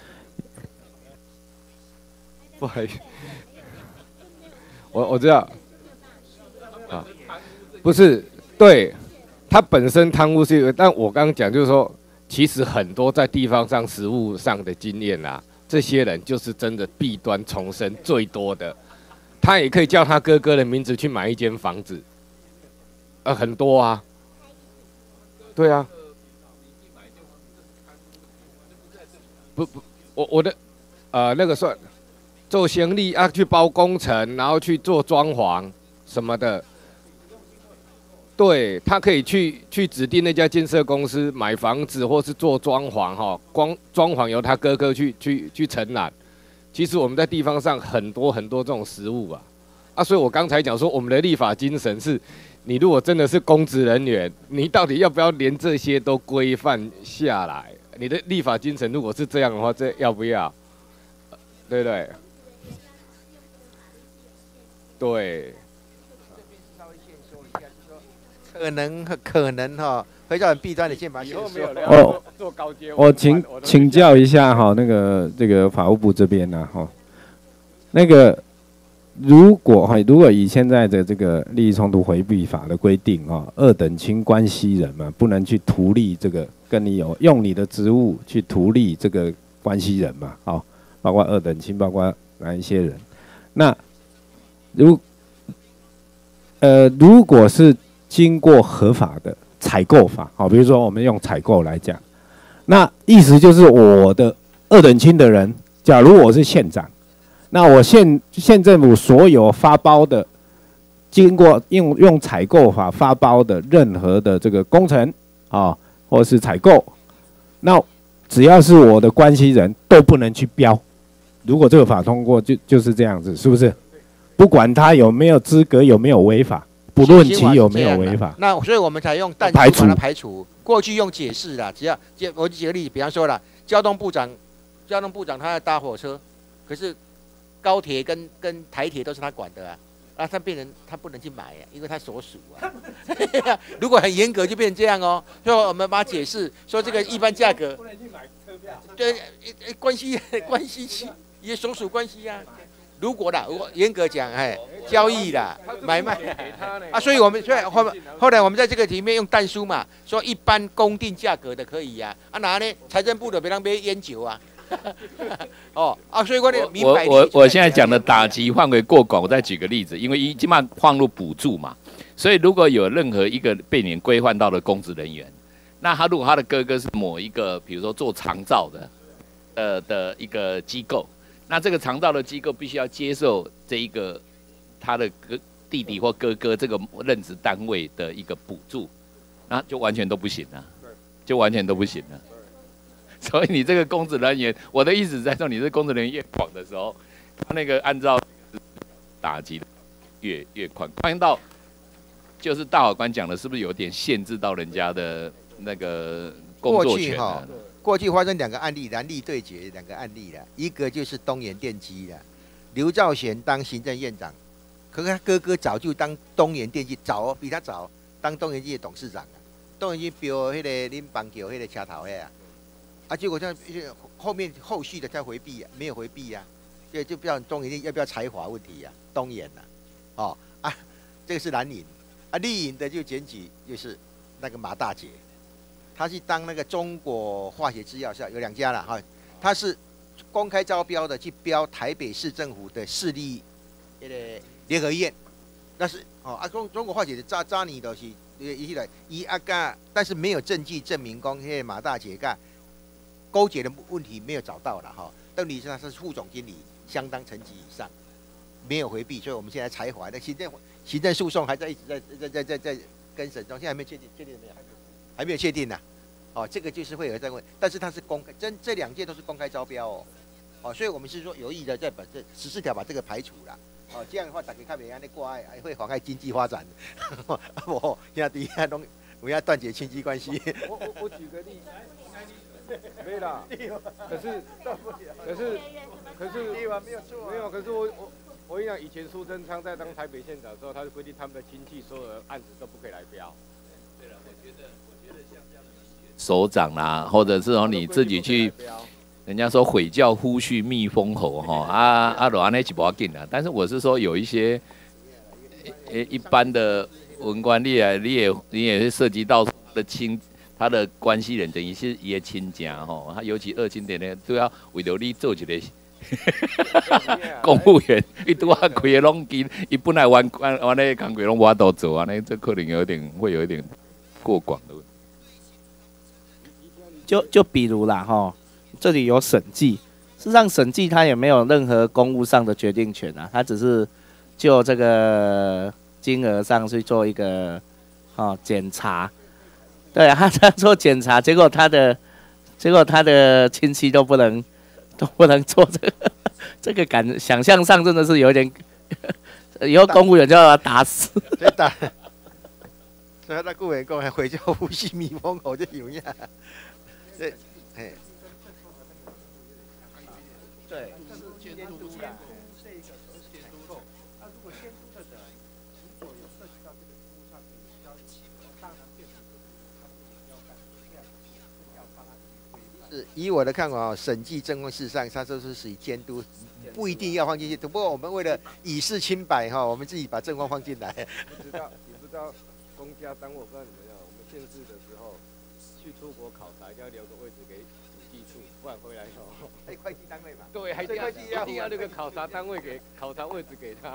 不好意思，我我知道，啊，不是，对，他本身贪污是一个，但我刚刚讲就是说，其实很多在地方上实务上的经验啦，这些人就是真的弊端丛生最多的。他也可以叫他哥哥的名字去买一间房子，呃，很多啊，对啊，不不，我我的，呃，那个算做生意啊，去包工程，然后去做装潢什么的，对他可以去去指定那家建设公司买房子，或是做装潢哈，光装潢由他哥哥去去去承揽。其实我们在地方上很多很多这种实务啊，啊，所以我刚才讲说，我们的立法精神是，你如果真的是公职人员，你到底要不要连这些都规范下来？你的立法精神如果是这样的话，这要不要？对不对？对。 可能可能哈，会造成弊端的先把它先说。 哦，我请请教一下哈，那个这个法务部这边呢哈，那个如果哈，如果以现在的这个利益冲突回避法的规定啊，二等亲关系人嘛，不能去图利这个跟你有用你的职务去图利这个关系人嘛，好，包括二等亲，包括哪一些人？那如呃，如果是经过合法的采购法，好，比如说我们用采购来讲，那意思就是我的二等亲的人，假如我是县长，那我县县政府所有发包的，经过用用采购法发包的任何的这个工程啊，或是采购，那只要是我的关系人都不能去标。如果这个法通过，就就是这样子，是不是？不管他有没有资格，有没有违法。不论其有没有违法， 那所以我们才用但书把它排除。过去用解释啦，只要我举个例子，比方说啦，交通部长，交通部长他要搭火车，可是高铁跟跟台铁都是他管的啊，啊啊，他变成他不能去买啊，因为他所属啊。如果很严格，就变成这样哦。所以我们把它解释说，这个一般价格，对，关系关系也所属关系啊。如果啦，我严格讲，哎，交易啦，买卖啊，所以我们所以后后来我们在这个里面用但书嘛，说一般公定价格的可以呀，啊哪呢？财政部的别让别烟酒啊。哦啊，所以我明白。 我我我现在讲的打击范围过广，我再举个例子，因为一起码放入补助嘛，所以如果有任何一个被你规范到的公职人员，那他如果他的哥哥是某一个，比如说做长照的，呃的一个机构。那这个长照的机构必须要接受这一个他的哥弟弟或哥哥这个任职单位的一个补助，那就完全都不行了，就完全都不行了。所以你这个公职人员，我的意思在说，你这公职人员越广的时候，他那个按照打击越越宽，宽到就是大法官讲的，是不是有点限制到人家的那个工作权呢？ 过去发生两个案例，蓝绿对决两个案例啦，一个就是东元电机啦，刘兆玄当行政院长，可是他哥哥早就当东元电机，早比他早当东元电机的董事长啊。东元电机标迄个恁棒球迄个车头迄啊，啊结果像后面后续的在回避啊，没有回避啊，所以就不知道东元要不要裁罚问题啊，东元呐、啊，哦啊，这个是蓝营啊，绿营的就检举就是那个马大姐。他是当那个中国化学制药校有两家了哈，他是公开招标的，去标台北市政府的市立那个联合医院，那是哦啊中中国化学的渣渣尼都是一起来一啊个，但是没有证据证明讲那马大姐个勾结的问题没有找到了哈，但你是他是副总经理，相当层级以上，没有回避，所以我们现在才还那行政行政诉讼还在一直在在在在在跟审中，现在还没确定确定没有。还没有确定呢、啊，哦，这个就是会有在问，但是它是公开，真这两件都是公开招标哦，哦，所以我们是说有意的在把这十四条把这个排除了，哦，这样的话大家看别人的挂碍，还会妨害经济发展，我现在第一下东，我们要断绝亲戚关系。 我我我举个例子，没啦，可是可是可是没有，可是我我我跟你讲，以前苏贞昌在当台北县长的时候，他就规定他们的亲戚所有的案子都不可以来标。对了，我觉得。 首长啦，或者是说你自己去，人家说悔教夫婿蜜蜂侯哈啊啊，罗安那起不要紧啦。但是我是说有一些，呃一般的文官，你也你也你也会涉及到他的亲他的关系人，等于是也亲家吼，他尤其二亲点呢都要为了你做一个公务员，伊拄啊开个拢机，伊本来完完完那工作拢我都做啊，那这可能有点会有一点过广的问题。 就就比如啦哈，这里有审计，事实上审计它也没有任何公务上的决定权啊，它只是就这个金额上去做一个哦检查，对啊，他在做检查，结果他的结果他的亲戚都不能都不能做这个，这个感想象上真的是有点，以后公务员就要把他打死。 打，所以他雇员讲，回教呼吸蜜蜂口就有呀。对，哎，对，是监督啦。这个是监督后，那如果监督的人如果有涉及到这个服务上的交易，当然变成要干要帮他。是以我的看法，审计政务事上，它都是属于监督，不一定要放进去。不过我们为了以示清白哈，我们自己把政风放进来。 不知道，你不知道公家单位，我不知道你们要，我们县市的时候。去出国考察，要留个位置给统计处，不然回来哦。 还会计单位嘛？ 对，还一定要一定要那个考察单位给考察位置给他。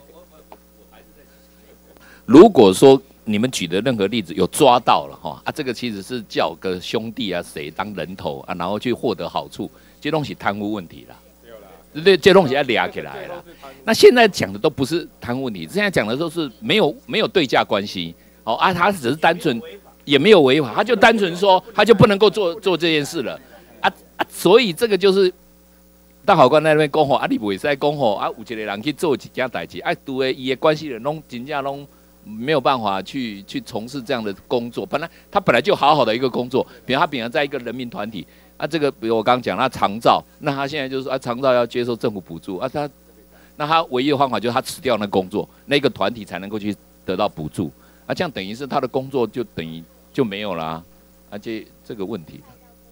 如果说你们举的任何例子有抓到了哈啊，这个其实是叫个兄弟啊谁当人头啊，然后去获得好处，这东西贪污问题啦。对，这东西要抓起来了。那现在讲的都不是贪污问题，现在讲的都是没有没有对价关系哦啊，他只是单纯。也没有违法，他就单纯说他就不能够做做这件事了，啊啊！所以这个就是大法官在那边讲吼，啊你袂使讲吼，啊有一个人去做一件代志，啊拄的伊的关系人拢真正拢没有办法去去从事这样的工作。本来他本来就好好的一个工作，比如他平常在一个人民团体，啊这个比如我刚刚讲他长照，那他现在就是说啊长照要接受政府补助，啊他那他唯一的方法就是他辞掉那工作，那个团体才能够去得到补助。啊，这样等于是他的工作就等于就没有了啊，而且这个问题。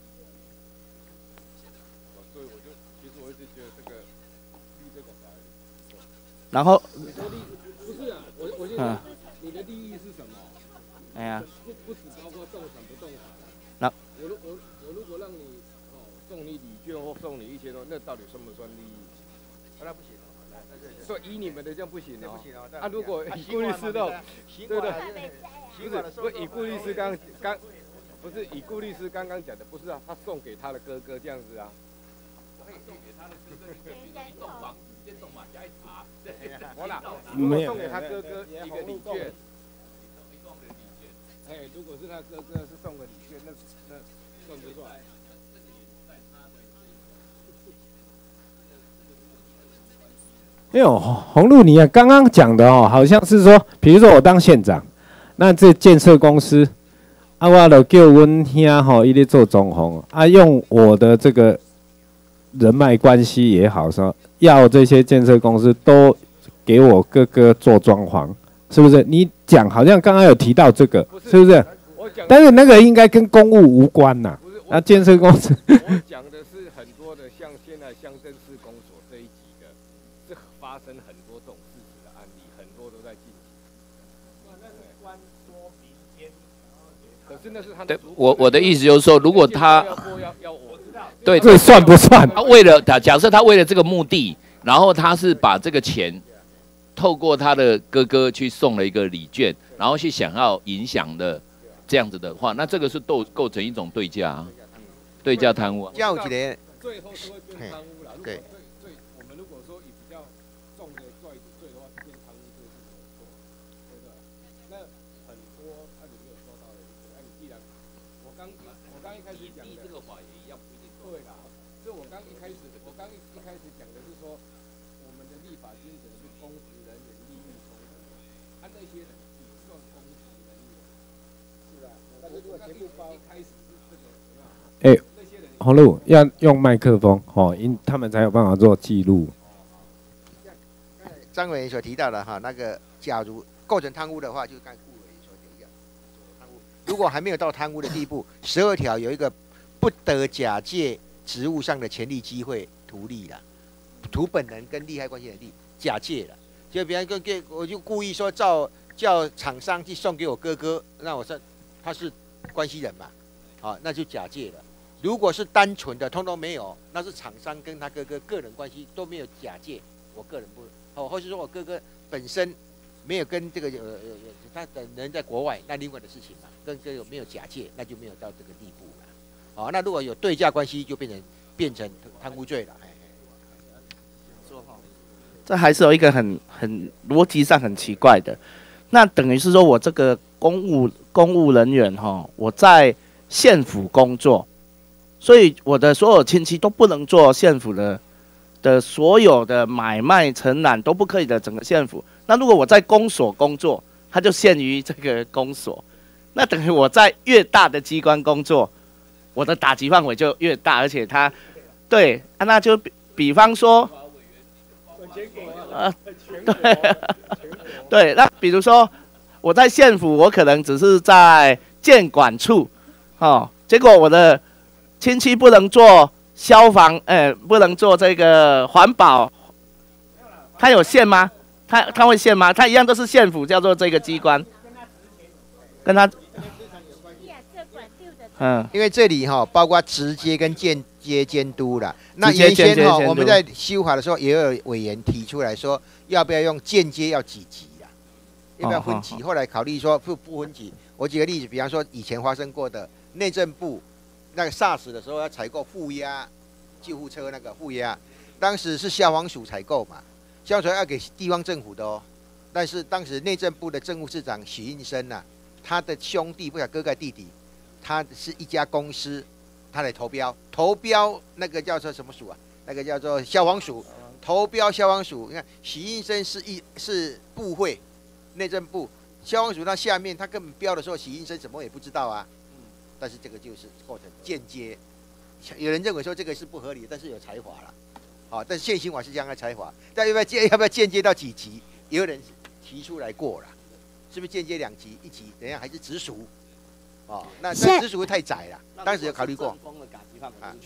所以我就其实我一直觉得这个立这个法， 然后你说利不是啊，我我就说你的利益是什么？ 哎呀， 不不只包括动产不动产。 那我如我我如果让你哦送你礼券或送你一些东西，那到底算不算利益？ 那不行。 说以你们的这样不行哦， 不行哦。 啊，如果以顾律师的，对对，不是不以顾律师刚刚不是以顾律师刚刚讲的，不是啊，他送给他的哥哥这样子啊。送给他的哥哥一栋房子，先送嘛，加一查。我啦，如果送给他哥哥一个礼券，一栋的礼券，哎，如果是他哥哥是送个礼券，那那算不算？ 哎呦，洪路你啊，刚刚讲的哦，好像是说，比如说我当县长，那这建设公司，啊，我就叫阮兄吼，伊咧做总红，啊，用我的这个人脉关系也好，说要这些建设公司都给我哥哥做装潢，是不是？你讲好像刚刚有提到这个，是不是？但是那个应该跟公务无关呐，啊，建设公司。 我讲的是很多的，像现在乡镇市公所这一级的，是发生很多这种事实的案例，很多都在进行。那是官说民间，可是那是他的。 对，我我的意思就是说，如果他对这算不算？ 他为了假假设他为了这个目的，然后他是把这个钱透过他的哥哥去送了一个礼券，然后去想要影响的这样子的话，那这个是构构成一种对价、啊，对价贪污、啊。 教几年？ 最后是会变贪污了。 对。 最我们如果说以比较重的罪罪的话，是变贪污罪是没错，对不对？那很多啊，你没有说到的，哎，你既然我刚我刚一开始讲的这个法也一样不一定对啦。所以我刚一开始我刚一一开始讲的是说，我们的立法精神是公职人员利益冲突，啊那些人也算公职人员，是啊。但是如果全部包一开始是这个， 哎、欸，洪路要用麦克风哦，因他们才有办法做记录。 张委员所提到的哈，那个假如构成贪污的话，就刚才顾委员所提的贪污。如果还没有到贪污的地步，十二条有一个不得假借职务上的权利机会图利啦，图本人跟利害关系人利假借了，就比方跟我就故意说叫叫厂商去送给我哥哥，那我说他是关系人嘛，好，那就假借了。如果是单纯的，通通没有，那是厂商跟他哥哥个人关系都没有假借，我个人不，哦，或是说我哥哥本身没有跟这个呃呃他的人在国外，那另外的事情嘛，跟这个没有假借，那就没有到这个地步了。好，那如果有对价关系，就变成变成贪污罪了。 这还是有一个很很逻辑上很奇怪的，那等于是说我这个公务公务人员哈，我在县府工作，所以我的所有亲戚都不能做县府的的所有的买卖承揽都不可以的，整个县府。那如果我在公所工作，它就限于这个公所，那等于我在越大的机关工作，我的打击范围就越大，而且它对啊，那就比比方说。呃，对，对，那比如说我在县府，我可能只是在建管处，哦，结果我的亲戚不能做消防，呃，不能做这个环保，他有限吗？他他会限吗？他一样都是县府，叫做这个机关，跟他， 嗯，因为这里哈、哦、包括直接跟间接监督啦。那原先哈、哦、我们在修法的时候，也有委员提出来说，要不要用间接要几级啦？要不要分级？哦、后来考虑说不不分级。我举个例子，比方说以前发生过的内政部那个 SARS 的时候要采购负压救护车那个负压，当时是消防署采购嘛，消防署要给地方政府的哦。但是当时内政部的政务次长许应生呐、啊，他的兄弟不晓哥哥弟弟。他是一家公司，他来投标，投标那个叫做什么署啊？那个叫做消防署，投标消防署。你看许应生是一是部会，内政部消防署，他下面他根本标的时候，许应生什么也不知道啊。但是这个就是构成间接，有人认为说这个是不合理，但是有才华了。 好，但现行法是这样的裁罚，但要不要间要不要间接到几级？也有人提出来过了，是不是间接两级、一级？怎样还是直属？哦，那那直属会太窄了，当时有考虑过。啊，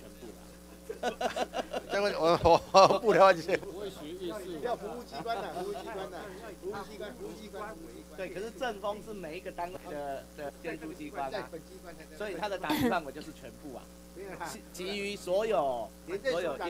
这个我我我不的话就是。 要服务机关的，服务机关的，服务机关，服务机关。对，可是政风是每一个单位的的监督机关啊，所以它的打击范围就是全部啊，基于所有所有。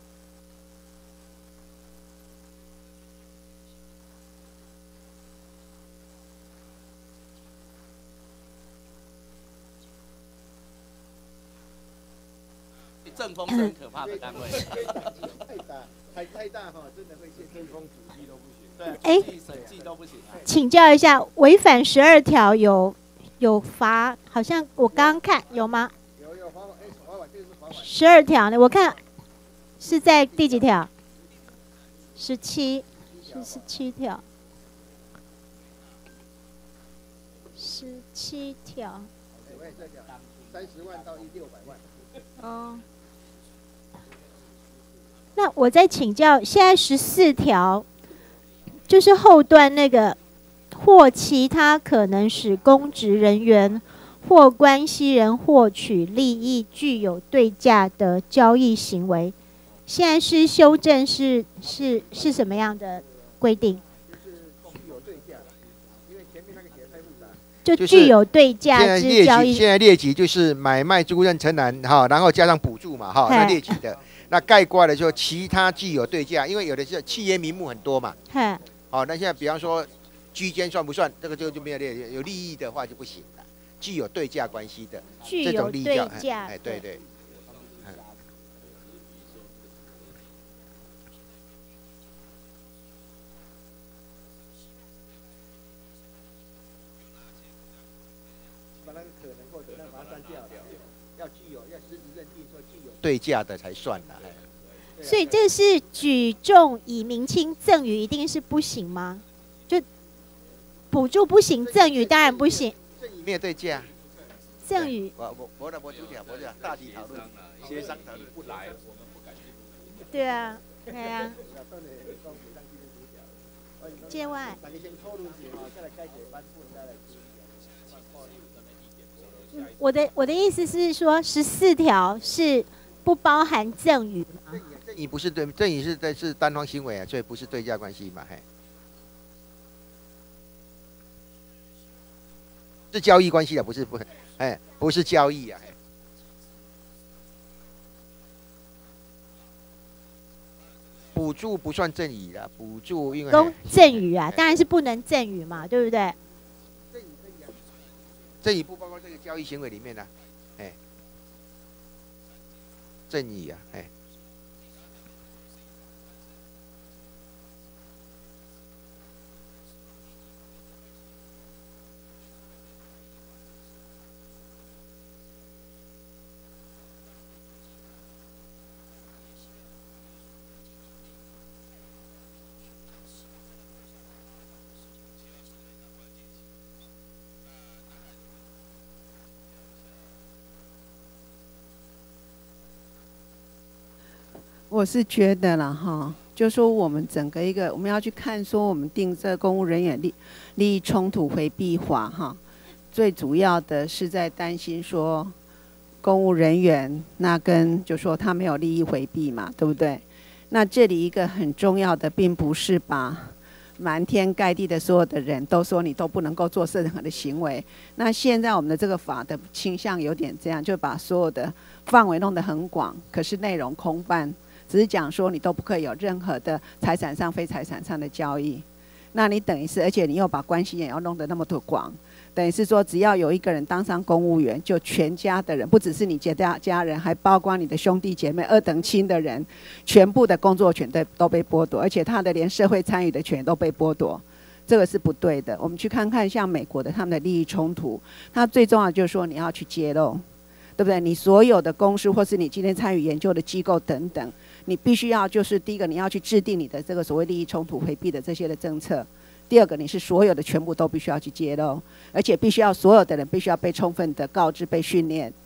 政风是很可怕的单位，太大，太太大哈，真的会限政风主机都不行，对， 哎， 审计都不行啊。 请教一下，违反十二条有有罚？好像我刚刚看有吗？ 有有罚款，哎，罚款这个是罚款。 十二条呢？我看是在第几条？十七，是十七条。十七条。 三十万到一六百万。 哦。那我再请教，现在十四条就是后段那个，或其他可能使公职人员或关系人获取利益具有对价的交易行为，现在是修正是是是什么样的规定？就具有对价之交易。 现在列举就是买卖租赁承揽哈，然后加上补助嘛哈，那列举的。那概括的就其他具有对价，因为有的是企业名目很多嘛。好，那现在比方说居间算不算？这个就就没有列，有利益的话就不行了。具有对价关系的这种利益叫哎，对对。把那个可能或者那把它删掉，要具有要实质认定说具有对价的才算了。 所以这是举重以明清，赠与一定是不行吗？就补助不行，赠与当然不行。 赠与没有对价。 赠与。 我我我的我主讲，我讲大体讨论，协商讨论不来，我们不敢。 对啊，对啊。界外。我的我的意思是说，十四条是不包含赠与吗？ 赠与不是对，赠与是在是单方行为啊，所以不是对价关系嘛，嘿，是交易关系的，不是不，哎，不是交易啊。补助不算赠与啦，补助因为公赠与啊，当然是不能赠与嘛，对不对？ 赠与不包括这个交易行为里面呢、啊，哎，赠与啊，哎。 我是觉得啦哈，就说我们整个一个我们要去看说我们定这公务人员利利益冲突回避法哈，最主要的是在担心说公务人员那跟就说他没有利益回避嘛，对不对？那这里一个很重要的，并不是把满天盖地的所有的人都说你都不能够做任何的行为。那现在我们的这个法的倾向有点这样，就把所有的范围弄得很广，可是内容空泛。只是讲说你都不可以有任何的财产上、非财产上的交易，那你等于是，而且你又把关系也要弄得那么多广，等于是说只要有一个人当上公务员，就全家的人，不只是你家家人，还包括你的兄弟姐妹、二等亲的人，全部的工作权都都被剥夺，而且他的连社会参与的权都被剥夺，这个是不对的。我们去看看像美国的他们的利益冲突，它最重要就是说你要去揭露，对不对？你所有的公司或是你今天参与研究的机构等等。你必须要就是第一个，你要去制定你的这个所谓利益冲突回避的这些的政策；第二个，你是所有的全部都必须要去揭露，而且必须要所有的人必须要被充分的告知、被训练。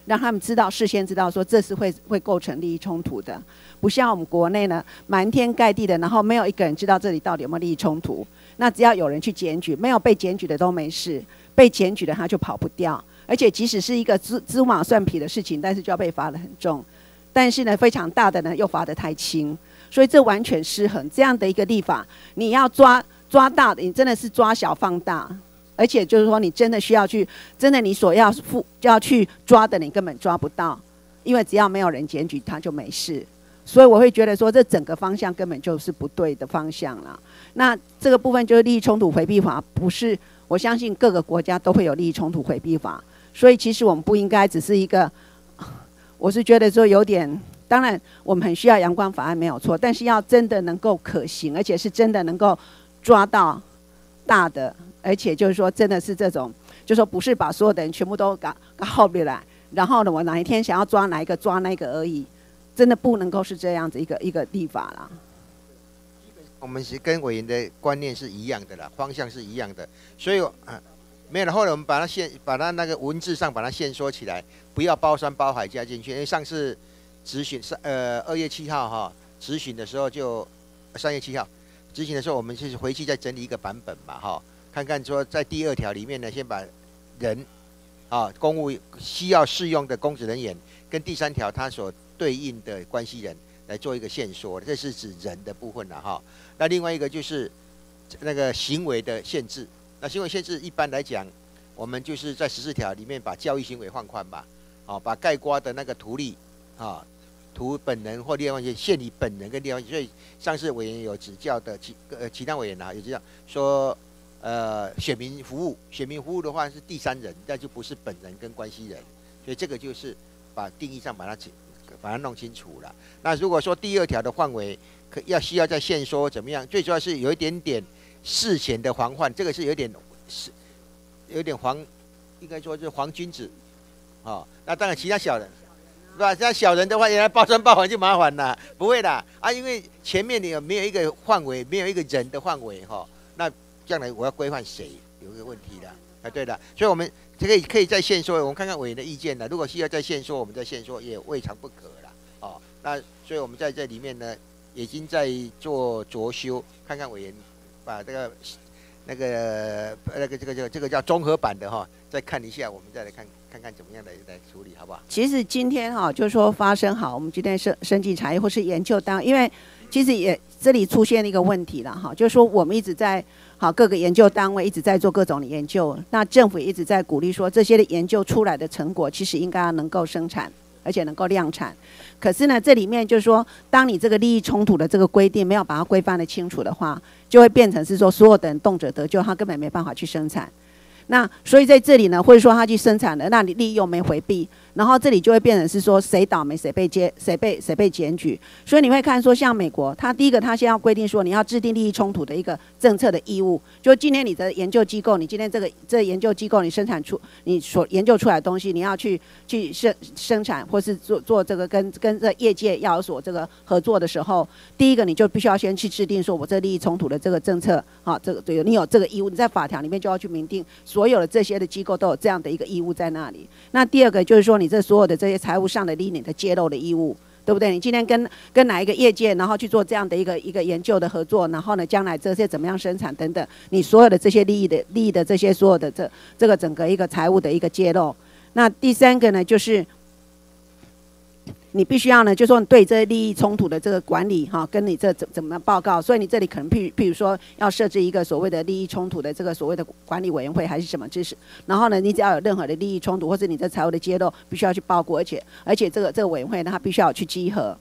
让他们知道事先知道说这是会会构成利益冲突的，不像我们国内呢瞒天盖地的，然后没有一个人知道这里到底有没有利益冲突。那只要有人去检举，没有被检举的都没事，被检举的他就跑不掉。而且即使是一个芝芝麻蒜皮的事情，但是就要被罚得很重。但是呢，非常大的呢又罚得太轻，所以这完全失衡。这样的一个立法，你要抓抓大的，你真的是抓小放大。而且就是说，你真的需要去，真的你所要付就要去抓的，你根本抓不到，因为只要没有人检举，他就没事。所以我会觉得说，这整个方向根本就是不对的方向啦。那这个部分就是利益冲突回避法，不是我相信各个国家都会有利益冲突回避法，所以其实我们不应该只是一个，我是觉得说有点，当然我们很需要阳光法案没有错，但是要真的能够可行，而且是真的能够抓到大的。而且就是说，真的是这种，就是说不是把所有的人全部都搞搞后面来，然后呢，我哪一天想要抓哪一个抓那个而已，真的不能够是这样子一个一个立法啦。 我们是跟委员的观念是一样的啦，方向是一样的，所以啊，没有了。后来我们把它限，把它那个文字上把它限缩起来，不要包山包海加进去。因为上次质询上呃二月七号哈质询的时候就三月七号质询的时候，我们就是回去再整理一个版本嘛哈。看看说，在第二条里面呢，先把人啊，公务需要适用的公职人员，跟第三条它所对应的关系人来做一个限缩，这是指人的部分了哈。那另外一个就是那个行为的限制。那行为限制一般来讲，我们就是在十四条里面把教育行为放宽吧，啊，把概括的那个图例啊，图本人或列外关系限于本人跟列外关系。所以上次委员有指教的其呃其他委员啊，有指教说。呃，选民服务，选民服务的话是第三人，那就不是本人跟关系人，所以这个就是把定义上把它把它弄清楚了。那如果说第二条的范围可要需要再限缩怎么样？最主要是有一点点事前的防范，这个是有点是有点黄，应该说是黄君子，哦，那当然其他小人，是吧？像小人的话，原来包山包海就麻烦了，不会啦啊，因为前面你有没有一个范围，没有一个人的范围哈，那。将来我要规范谁，有一个问题的啊，对的，所以我们这个可以再限缩，我们看看委员的意见呢。如果需要再限缩，我们再限缩也未尝不可啦。哦，那所以我们在这里面呢，已经在做着修，看看委员把这个那个那个这个这个这个叫综合版的哈，再看一下，我们再来看看看怎么样来来处理，好不好？ 其实今天哈，就是说发生好，我们今天生生技产业或是研究单位，因为其实也这里出现一个问题了哈，就是说我们一直在。好，各个研究单位一直在做各种的研究，那政府也一直在鼓励说，这些的研究出来的成果，其实应该要能够生产，而且能够量产。可是呢，这里面就是说，当你这个利益冲突的这个规定没有把它规范的清楚的话，就会变成是说，所有的人动辄得咎，他根本没办法去生产。那所以在这里呢，或者说他去生产了，那你利用没回避，然后这里就会变成是说谁倒霉谁被接谁被谁被检举。所以你会看说，像美国，他第一个他先要规定说你要制定利益冲突的一个政策的义务，就今天你的研究机构，你今天这个这个研究机构你生产出你所研究出来的东西，你要去去生生产或是做做这个跟跟这业界要有所这个合作的时候，第一个你就必须要先去制定说我这利益冲突的这个政策，啊，这个对你有这个义务，你在法条里面就要去明定。所有的这些的机构都有这样的一个义务在那里。那第二个就是说，你这所有的这些财务上的利益的揭露的义务，对不对？你今天跟跟哪一个业界，然后去做这样的一个一个研究的合作，然后呢，将来这些怎么样生产等等，你所有的这些利益的利益的这些所有的这这个整个一个财务的一个揭露。那第三个呢，就是你必须要呢，就说你对这利益冲突的这个管理哈，跟你这怎怎么报告，所以你这里可能譬譬如说要设置一个所谓的利益冲突的这个所谓的管理委员会还是什么知识，然后呢，你只要有任何的利益冲突或者你这财务的揭露，必须要去报过，而且而且这个这个委员会呢，它必须要去稽核。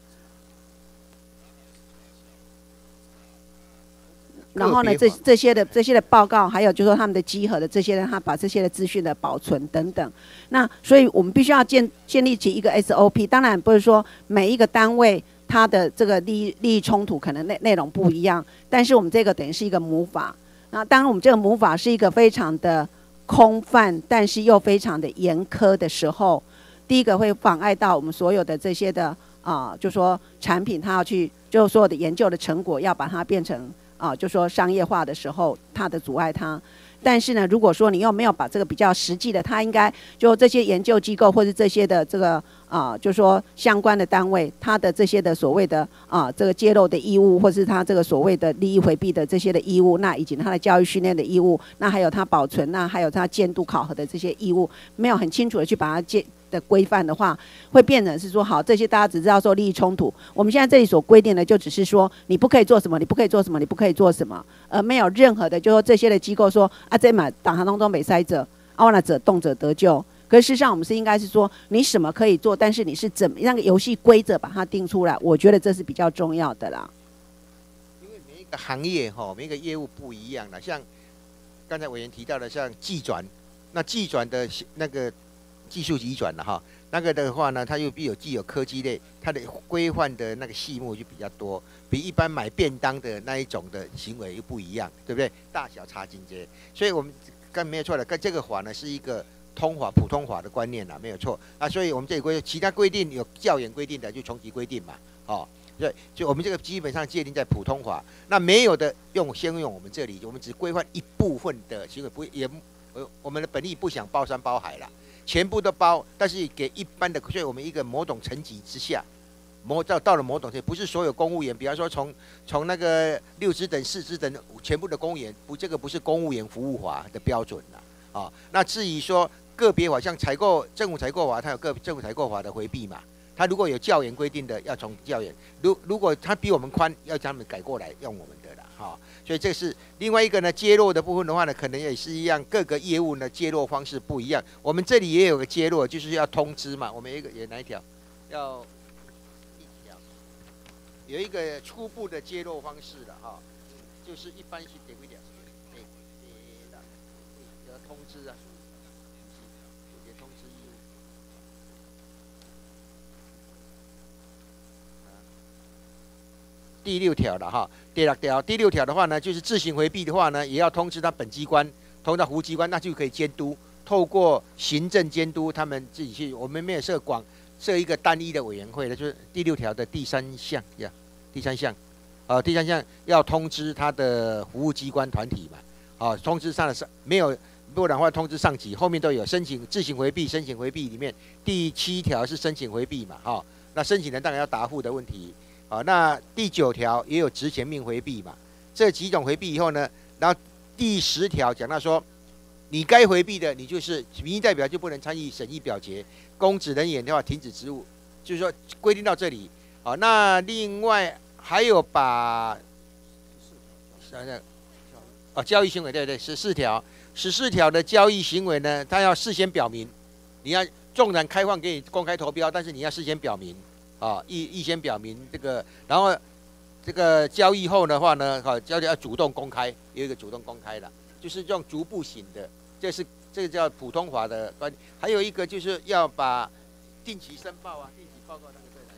然后呢，这这些的这些的报告，还有就是说他们的稽核的这些人，他把这些的资讯的保存等等。那所以我们必须要建建立起一个 S O P。当然不是说每一个单位它的这个利益利益冲突可能内内容不一样，但是我们这个等于是一个母法。那当然我们这个母法是一个非常的空泛，但是又非常的严苛的时候，第一个会妨碍到我们所有的这些的啊、呃，就说产品它要去，就所有的研究的成果要把它变成。啊，就说商业化的时候，它的阻碍它。 但是呢，如果说你又没有把这个比较实际的，它应该就这些研究机构或者这些的这个啊、呃，就说相关的单位，它的这些的所谓的啊、呃、这个揭露的义务，或是它这个所谓的利益回避的这些的义务，那以及它的教育训练的义务，那还有它保存，那还有它监督考核的这些义务，没有很清楚的去把它介的规范的话，会变成是说，好，这些大家只知道说利益冲突。我们现在这里所规定的，就只是说你不可以做什么，你不可以做什么，你不可以做什么，而没有任何的，就说这些的机构说啊，这嘛党行当中没塞者，啊，那者动者得救。可是事实上，我们是应该是说，你什么可以做，但是你是怎么那个游戏规则把它定出来，我觉得这是比较重要的啦。 因为每一个行业哈，每一个业务不一样的，像刚才委员提到的，像技转，那技转的那个。技术移转了哈，那个的话呢，它又必有既有科技类，它的规范的那个细目就比较多，比一般买便当的那一种的行为又不一样，对不对？大小差金这些，所以我们刚没有错的，跟这个法呢是一个通法普通法的观念啦，没有错啊。所以我们这里规其他规定有较严规定的就从级规定嘛，哦，所以就我们这个基本上界定在普通法，那没有的用先用我们这里，我们只规范一部分的行为，不也呃我们的本意不想包山包海啦。全部都包，但是给一般的，所以我们一个某种层级之下，某到到了某种层级，不是所有公务员，比方说从从那个六职等、四职等全部的公务员，不，这个不是公务员服务法的标准啦，啊、哦，那至于说个别法，像采购政府采购法，它有个政府采购法的回避嘛，它如果有教研规定的，要从教研，如如果它比我们宽，要将他们改过来用我们的啦，哈、哦。所以这是另外一个呢，揭露的部分的话呢，可能也是一样，各个业务呢揭露方式不一样。我们这里也有个揭露，就是要通知嘛。我们有一个有哪一条？要一条，有一个初步的揭露方式的哈，就是一般是点几条？对，要通知啊，有些通知义务。第六条了哈，第六条，第六条的话呢，就是自行回避的话呢，也要通知他本机关，通知他服务机关，那就可以监督，透过行政监督他们自己去。我们没有设广设一个单一的委员会的，就是第六条的第三项呀，第三项，呃，第三项要通知他的服务机关团体嘛，啊、呃，通知上的上没有，不然的话通知上级，后面都有申请自行回避，申请回避里面第七条是申请回避嘛，哈、哦，那申请人当然要答复的问题。好，那第九条也有执行命回避嘛，这几种回避以后呢，然后第十条讲到说，你该回避的，你就是民意代表就不能参与审议表决，公职人员的话停止职务，就是说规定到这里。好，那另外还有把，想想，哦，交易行为，对对，十四条，十四条的交易行为呢，它要事先表明，你要纵然开放给你公开投标，但是你要事先表明。啊，预预先表明这个，然后这个交易后的话呢，哈、啊，交易要主动公开，有一个主动公开的，就是用逐步型的，这是这个叫普通法的观点。还有一个就是要把定期申报啊，定期报告那个再来，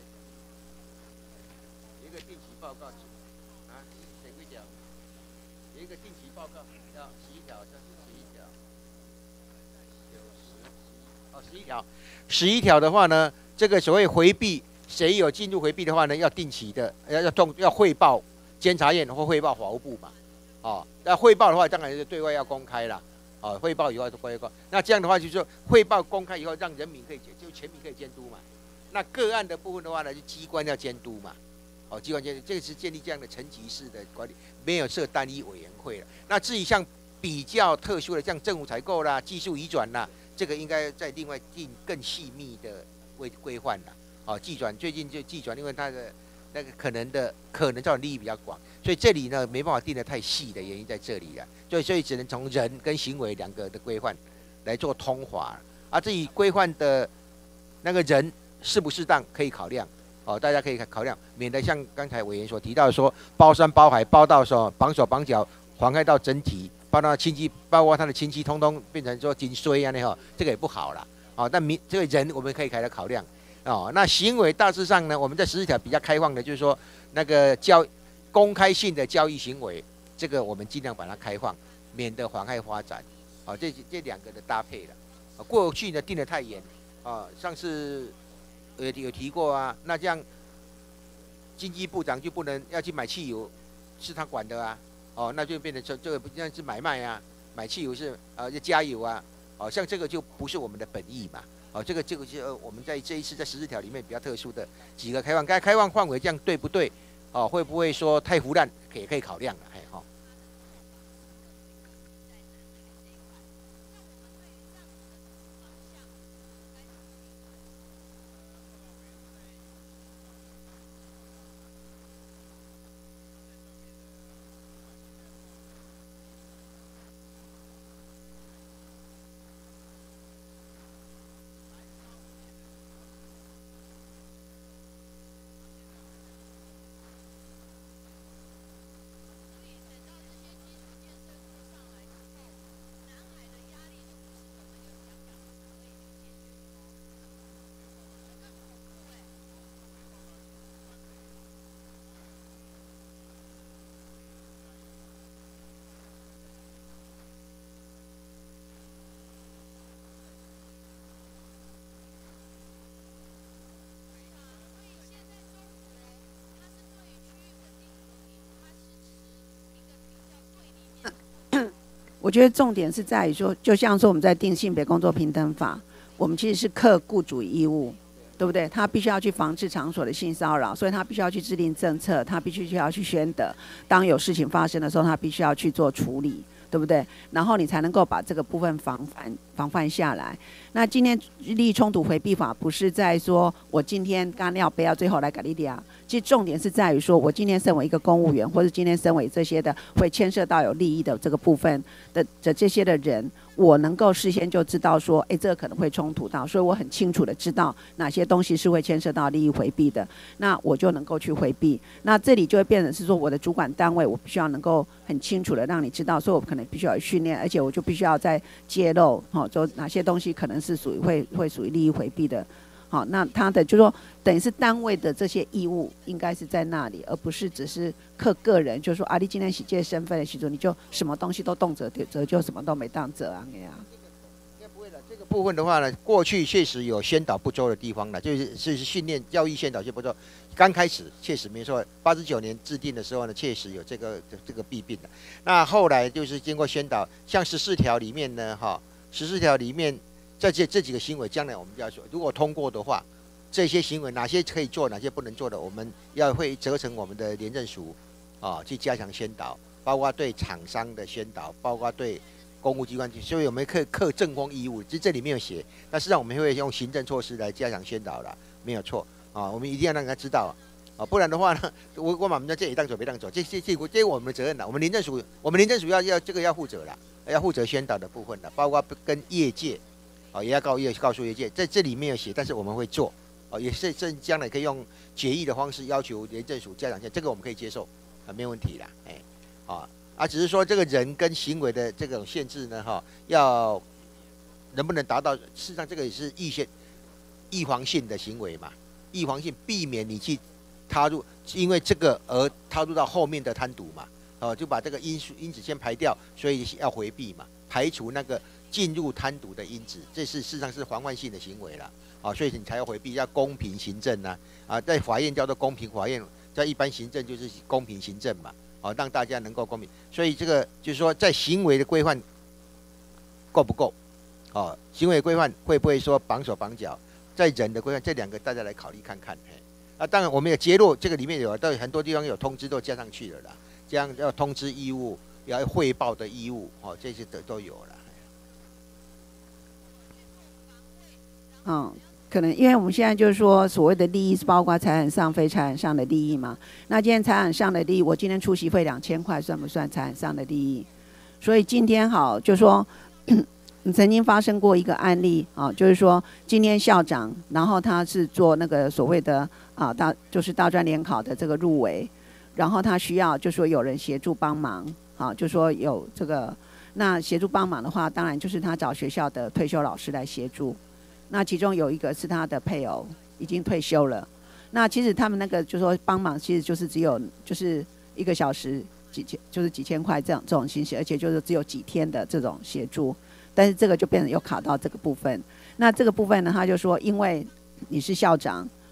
有一个定期报告啊，谁会讲？有一个定期报告，要十一条，这是十一条，有十哦，十一条，十一条的话呢，这个所谓回避。谁有进入回避的话呢？要定期的，要要动要汇报监察院或汇报法务部嘛。哦，那汇报的话，当然是对外要公开啦。哦，汇报以后都公开。那这样的话，就是说汇报公开以后，让人民可以就全民可以监督嘛。那个案的部分的话呢，就机关要监督嘛。哦，机关监督，这个是建立这样的层级式的管理，没有设单一委员会了。那至于像比较特殊的，像政府采购啦、技术移转啦，这个应该再另外定更细密的规规范啦。哦，技转最近就技转，因为它的那个可能的可能造成利益比较广，所以这里呢没办法定得太细的原因在这里了，所以所以只能从人跟行为两个的规范来做通华，啊，至于规范的那个人适不适当可以考量，哦，大家可以考量，免得像刚才委员所提到的说包山包海包到说绑手绑脚，妨害到整体，包到亲戚，包括他的亲戚，通通变成说紧衰啊那哈，这个也不好了，哦，但民这个人我们可以开始考量。哦，那行为大致上呢，我们在十四条比较开放的，就是说那个交公开性的交易行为，这个我们尽量把它开放，免得妨害发展。哦，这这两个的搭配了。哦，过去呢定得太严，啊，上次有有提过啊，那这样经济部长就不能要去买汽油，是他管的啊。哦，那就变成这这个不像是买卖啊， 买汽油是呃加油啊，哦，像这个就不是我们的本意嘛。哦，这个这个就、呃、我们在这一次在十四条里面比较特殊的几个开放，该开放范围这样对不对？哦，会不会说太胡乱，也可以考量了，哎，哈、哦。 我觉得重点是在于说，就像说我们在定性别工作平等法，我们其实是课雇主义务，对不对？他必须要去防治场所的性骚扰，所以他必须要去制定政策，他必须要去宣导，当有事情发生的时候，他必须要去做处理，对不对？然后你才能够把这个部分防范防范下来。那今天利益冲突回避法不是在说我今天刚要不要最后来改利亚，其实重点是在于说我今天身为一个公务员，或者今天身为这些的会牵涉到有利益的这个部分的的这些的人，我能够事先就知道说，哎，这个可能会冲突到，所以我很清楚的知道哪些东西是会牵涉到利益回避的，那我就能够去回避。那这里就会变成是说，我的主管单位我必须要能够很清楚的让你知道，所以我可能必须要训练，而且我就必须要再揭露，哈、哦，说哪些东西可能是属于会会属于利益回避的。好，那他的就是说，等于是单位的这些义务应该是在那里，而不是只是克个人，就是说啊，你今天洗借身份的时候，你就什么东西都动辄折，就什么都没当折啊，那样。 这个部分的话呢，过去确实有宣导不周的地方了，就是是训练教育宣导就不周。刚开始确实没错，八十九年制定的时候呢，确实有这个这个弊病的。那后来就是经过宣导，像十四条里面呢，哈，十四条里面这这这几个行为，将来我们要说，如果通过的话，这些行为哪些可以做，哪些不能做的，我们要会责成我们的廉政署啊去加强宣导，包括对厂商的宣导，包括对公务机关，所以我们课课政风义务，这这里没有写，但实际上我们会用行政措施来加强宣导了，没有错啊，我们一定要让他知道啊，不然的话呢，我我把我们在这里当走别当走，这这这这是我们的责任了，我们廉政署，我们廉政署要要这个要负责了，要负责宣导的部分的，包括跟业界啊也要告业告诉业界，在这里没有写，但是我们会做，啊，也是这将来可以用决议的方式要求廉政署加强宣，这个我们可以接受啊，没有问题啦，哎，啊。啊，只是说这个人跟行为的这种限制呢，哈，要能不能达到？事实上，这个也是预先预防性的行为嘛，预防性避免你去踏入，因为这个而踏入到后面的贪渎嘛，哦，就把这个因素因子先排掉，所以要回避嘛，排除那个进入贪渎的因子，这是事实上是防范性的行为了，啊，所以你才要回避，要公平行政呐，啊，在法院叫做公平法院，在一般行政就是公平行政嘛。好，让大家能够公平，所以这个就是说，在行为的规范够不够？哦，行为规范会不会说绑手绑脚？在人的规范，这两个大家来考虑看看。嘿，啊，当然我们也揭露，这个里面有到很多地方有通知都加上去了啦，这样要通知义务，要汇报的义务，哦，这些的都有了。 嗯。可能因为我们现在就是说，所谓的利益是包括财产上、非财产上的利益嘛。那今天财产上的利益，我今天出席费两千块，算不算财产上的利益？所以今天好，就说曾经发生过一个案例啊，就是说今天校长，然后他是做那个所谓的啊大就是大专联考的这个入围，然后他需要就说有人协助帮忙啊，就说有这个那协助帮忙的话，当然就是他找学校的退休老师来协助。那其中有一个是他的配偶已经退休了，那其实他们那个就说帮忙，其实就是只有就是一个小时几千，就是几千块这样这种薪水，而且就是只有几天的这种协助，但是这个就变成又卡到这个部分。那这个部分呢，他就说因为你是校长，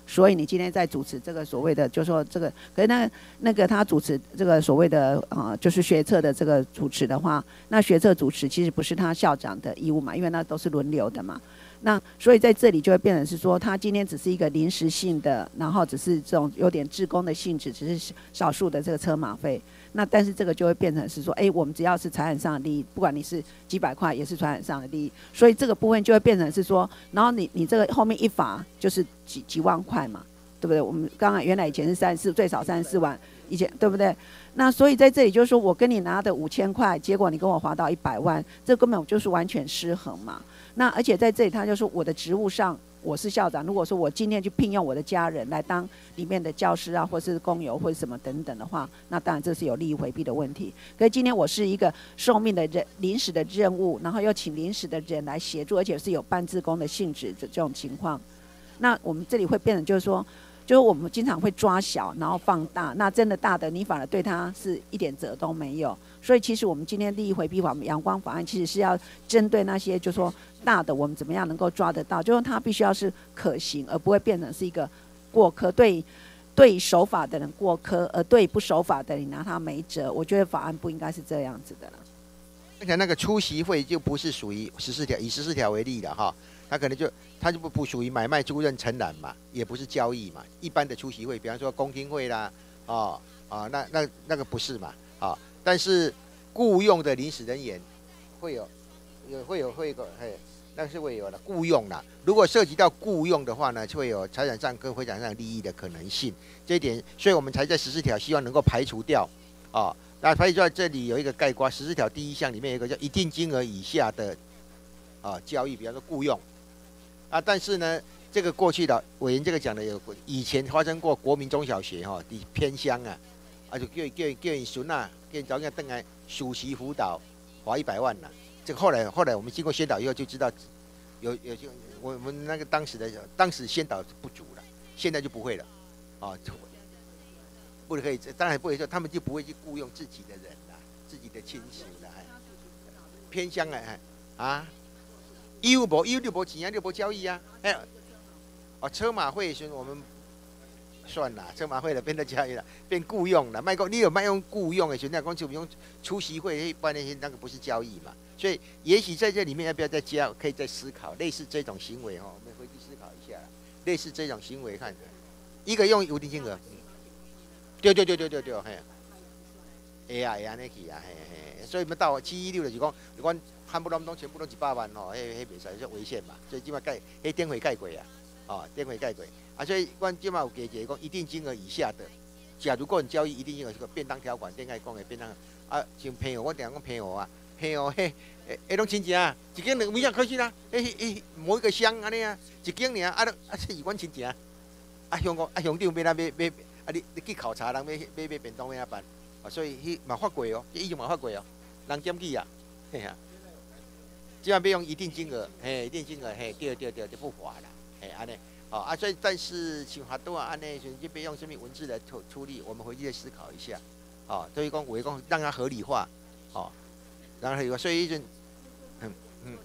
所以你今天在主持这个所谓的，就说这个，可是那那个他主持这个所谓的啊、呃，就是学测的这个主持的话，那学测主持其实不是他校长的义务嘛，因为那都是轮流的嘛。那所以在这里就会变成是说，他今天只是一个临时性的，然后只是这种有点志工的性质，只是少数的这个车马费。那但是这个就会变成是说，哎，我们只要是财产上的利益，不管你是几百块，也是财产上的利益，所以这个部分就会变成是说，然后你你这个后面一罚就是几几万块嘛，对不对？我们刚刚原来以前是三十四，最少三十四万，以前对不对？那所以在这里就是说我跟你拿的五千块，结果你跟我划到一百万，这根本就是完全失衡嘛。那而且在这里，他就说我的职务上我是校长，如果说我今天去聘用我的家人来当里面的教师啊，或是工友或者什么等等的话，那当然这是有利益回避的问题。可是今天我是一个受命的人，临时的任务，然后又请临时的人来协助，而且是有半志工的性质的这种情况，那我们这里会变成就是说。就是我们经常会抓小，然后放大，那真的大的你反而对它是一点责都没有。所以其实我们今天利益回避法、阳光法案其实是要针对那些，就是说大的我们怎么样能够抓得到，就是它必须要是可行，而不会变成是一个过科，对对守法的人过科，而对不守法的人拿他没辙。我觉得法案不应该是这样子的了。 而且那个出席会就不是属于十四条，以十四条为例的哈。他可能就他就不不属于买卖租赁承揽嘛，也不是交易嘛，一般的出席会，比方说公听会啦，哦啊那那那个不是嘛，啊，但是雇用的临时人员会有有会有会有嘿，那是会有的雇用啦。如果涉及到雇用的话呢，就会有财产上跟非财产上利益的可能性，这一点，所以我们才在十四条希望能够排除掉啊。那排除掉这里有一个概括，十四条第一项里面有一个叫一定金额以下的啊交易，比方说雇用。啊，但是呢，这个过去的委员这个讲的有，以前发生过国民中小学哈、哦，的偏乡啊，啊就叫叫叫你孙啊，叫你早点登来暑期辅导，罚一百万呐、啊。这个后来后来我们经过宣导以后就知道，有有就我我们那个当时的当时宣导不足了，现在就不会了，啊，不可以，当然不会说他们就不会去雇佣自己的人啦，自己的亲属啦，偏乡哎啊。有无有就无钱啊，就无交易啊！哎，哦，车马会是我们算啦，车马会了变成交易了，变雇用了。卖讲你有卖用雇用的，现在讲就用出席会一般那些那个不是交易嘛，所以也许在这里面要不要再加，可以再思考类似这种行为哦，我们回去思考一下，类似这种行为看，一个用有定金额，对对对对对对，嘿，会啊会安尼去啊，嘿嘿，所以我们到七一六就是讲，如果汉不隆咚全部都一百万哦，迄迄袂使，就违宪嘛。所以即马改，迄电费改过啊，哦，电费改过。啊，所以阮即马有加一个讲一定金额以下的，假如个人交易一定金额是个便当条款，顶爱讲的便当啊，像朋友，我定讲朋友啊，朋友迄迄种亲戚啊，一间两米啊开始啦，迄迄某一个乡安尼啊，一间尔啊，啊是阮亲戚啊，啊乡讲啊乡长要哪买买啊你你去考察人买买买便当要哪办？啊，所以迄嘛发过哦，伊就嘛发过哦，人检举啊，嘿啊。基本上要用一定金额，嘿，一定金额，嘿，对对对，就不罚了，嘿，安尼，好啊，所以但是像法度啊，安尼就别用什么文字来处处理，我们回去再思考一下，哦，所以讲我讲让它合理化，哦，让它合理化，所以一阵，嗯嗯，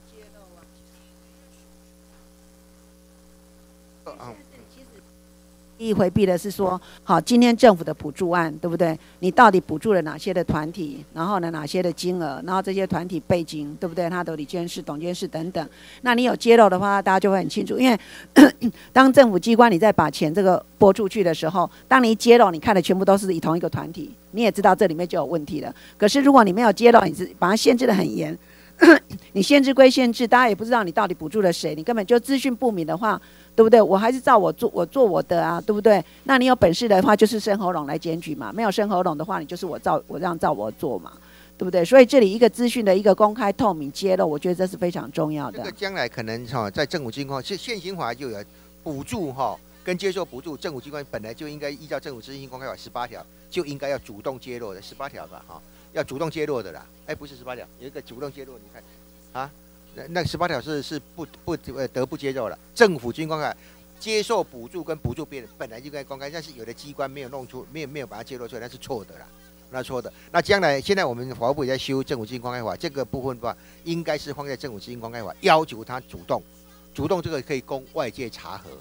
嗯。利益回避的是说，好，今天政府的补助案，对不对？你到底补助了哪些的团体？然后呢，哪些的金额？然后这些团体背景，对不对？他的理监事、董监事等等。那你有揭露的话，大家就会很清楚。因为当政府机关你在把钱这个拨出去的时候，当你揭露，你看的全部都是以同一个团体，你也知道这里面就有问题了。可是如果你没有揭露，你是把它限制得很严，你限制归限制，大家也不知道你到底补助了谁，你根本就资讯不明的话。对不对？我还是照我做，我做我的啊，对不对？那你有本事的话，就是生喉咙来检举嘛；没有生喉咙的话，你就是我照我让照我做嘛，对不对？所以这里一个资讯的一个公开透明揭露，我觉得这是非常重要的。 这个将来可能哈，在政府机关，现现行法就有补助哈，跟接受补助，政府机关本来就应该依照政府执行公开法十八条，就应该要主动揭露的十八条吧哈，要主动揭露的啦。哎，不是十八条，有一个主动揭露，你看啊。那那十八条是是不不呃得不接受了，政府军公开接受补助跟补助别人本来就该公开，但是有的机关没有弄出，没有没有把它揭露出来，那是错的啦，那错的。那将来现在我们法务部也在修政府执行公开法，这个部分的话，应该是放在政府执行公开法，要求他主动，主动这个可以供外界查核，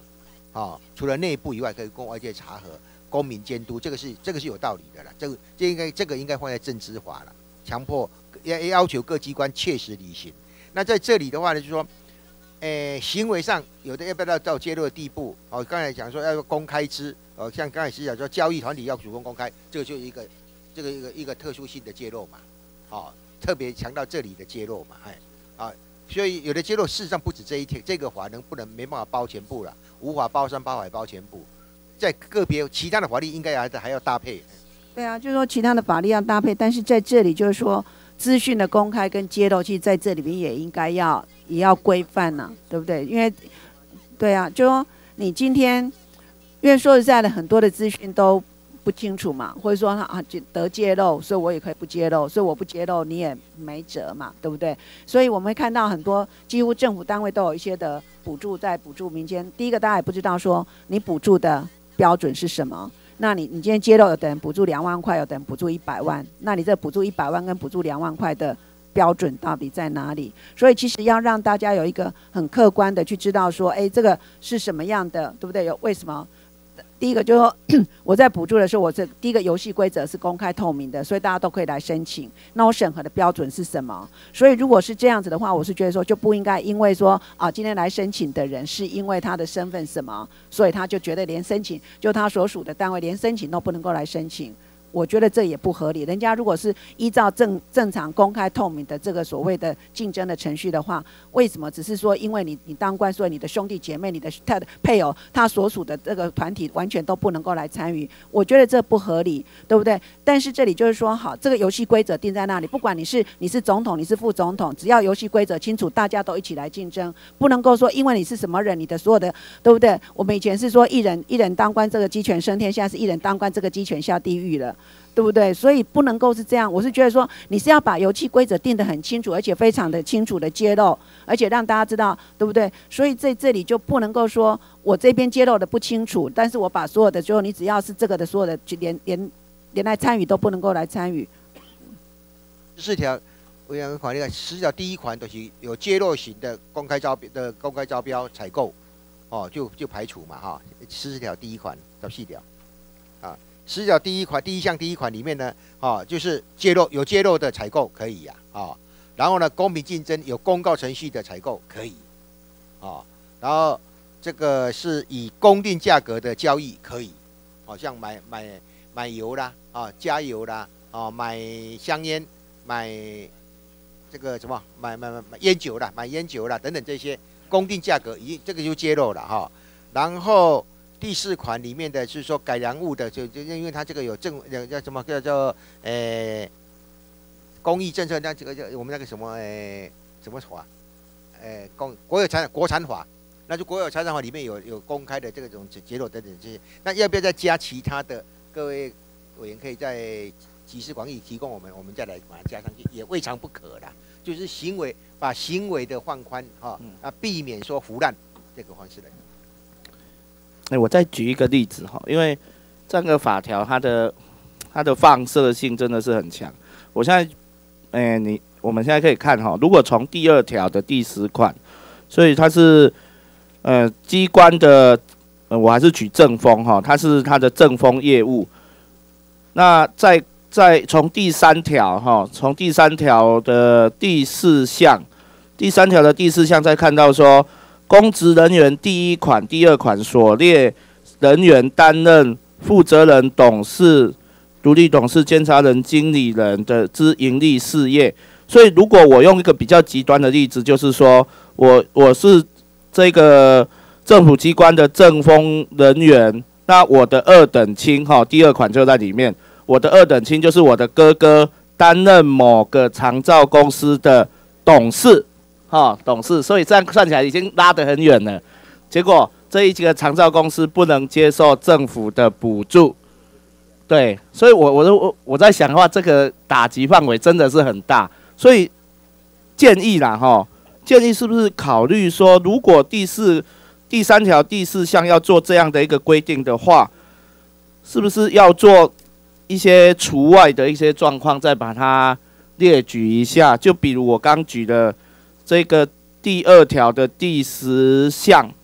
哦，除了内部以外，可以供外界查核、公民监督，这个是这个是有道理的啦。这个这应该这个应该放在政治化了，强迫要要求各机关切实履行。那在这里的话呢，就是说，诶、行为上有的要不要到到揭露的地步？哦，刚才讲说要公开之，哦，像刚才是讲说交易团体要主动公开，这个就一个这个一个一个特殊性的揭露嘛，哦，特别强调这里的揭露嘛，哎，啊。所以有的揭露事实上不止这一条，这个法能不能没办法包全部了，无法包山包海包全部，在个别其他的法律应该还还要搭配。 对啊，就是说其他的法律要搭配，但是在这里就是说资讯的公开跟揭露，其实在这里面也应该要也要规范呐，对不对？因为对啊，就说你今天，因为说实在的，很多的资讯都不清楚嘛，或者说他啊得揭露，所以我也可以不揭露，所以我不揭露你也没辙嘛，对不对？所以我们会看到很多几乎政府单位都有一些的补助在补助民间。第一个大家也不知道说你补助的标准是什么，那你你今天揭露有的人补助两万块，有的人补助一百万，那你这补助一百万跟补助两万块的标准到底在哪里？所以其实要让大家有一个很客观的去知道说，哎，这个是什么样的，对不对？有为什么？第一个就是说，我在补助的时候，我这第一个游戏规则是公开透明的，所以大家都可以来申请。那我审核的标准是什么？所以如果是这样子的话，我是觉得说就不应该因为说啊，今天来申请的人是因为他的身份什么，所以他就觉得连申请就他所属的单位连申请都不能够来申请。我觉得这也不合理。人家如果是依照正正常、公开、透明的这个所谓的竞争的程序的话，为什么只是说因为你你当官，所以你的兄弟姐妹、你的他的配偶、他所属的这个团体完全都不能够来参与？我觉得这不合理，对不对？但是这里就是说，好，这个游戏规则定在那里，不管你是你是总统，你是副总统，只要游戏规则清楚，大家都一起来竞争，不能够说因为你是什么人，你的所有的，对不对？我们以前是说一人一人当官，这个鸡犬升天，现在是一人当官，这个鸡犬下地狱了。对不对？所以不能够是这样。我是觉得说，你是要把游戏规则定得很清楚，而且非常的清楚的揭露，而且让大家知道，对不对？所以在这里就不能够说我这边揭露的不清楚，但是我把所有的，最后你只要是这个的所有的连连连来参与都不能够来参与。 十四条违反法律，十四条第一款都是有揭露型的公开招标的公开招标采购，哦，就就排除嘛哈。十四条第一款到四条，啊。十条第一款第一项第一款里面呢，啊，就是揭露有揭露的采购可以呀，啊，然后呢，公平竞争有公告程序的采购可以，啊，然后这个是以公定价格的交易可以，好像买买买油啦，啊，加油啦，啊，买香烟，买这个什么，买买买买烟酒啦，买烟酒啦等等这些公定价格已经这个就揭露了哈，然后。第四款里面的是说改良物的，就就因为它这个有政叫什么叫做呃公益政策，那这个叫我们那个什么呃什么法，呃公国有财产国产法，那就国有财产法里面有有公开的这种揭露等等这些，那要不要再加其他的？各位委员可以在集思广益提供我们，我们再来把它加上去，也未尝不可啦。就是行为把行为的放宽哈，啊避免说胡乱这个方式来。 哎，我再举一个例子哈，因为这个法条它的它的放射性真的是很强。我现在，哎，你我们现在可以看哈，如果从第二条的第十款，所以它是呃机关的，呃我还是举正风哈，它是它的正风业务。那在在从第三条哈，从第三条的第四项，第三条的第四项再看到说。公职人员第一款、第二款所列人员担任负责人、董事、独立董事、监察人、经理人的之营利事业。所以，如果我用一个比较极端的例子，就是说我我是这个政府机关的正风人员，那我的二等亲哈，第二款就在里面。我的二等亲就是我的哥哥担任某个长照公司的董事。哦，董事，所以这样算起来已经拉得很远了。结果这一个长照公司不能接受政府的补助，对，所以我我我我在想的话，这个打击范围真的是很大。所以建议啦，哈，建议是不是考虑说，如果第四、第三条第四项要做这样的一个规定的话，是不是要做一些除外的一些状况，再把它列举一下？就比如我刚举的。这个第二条的第十项，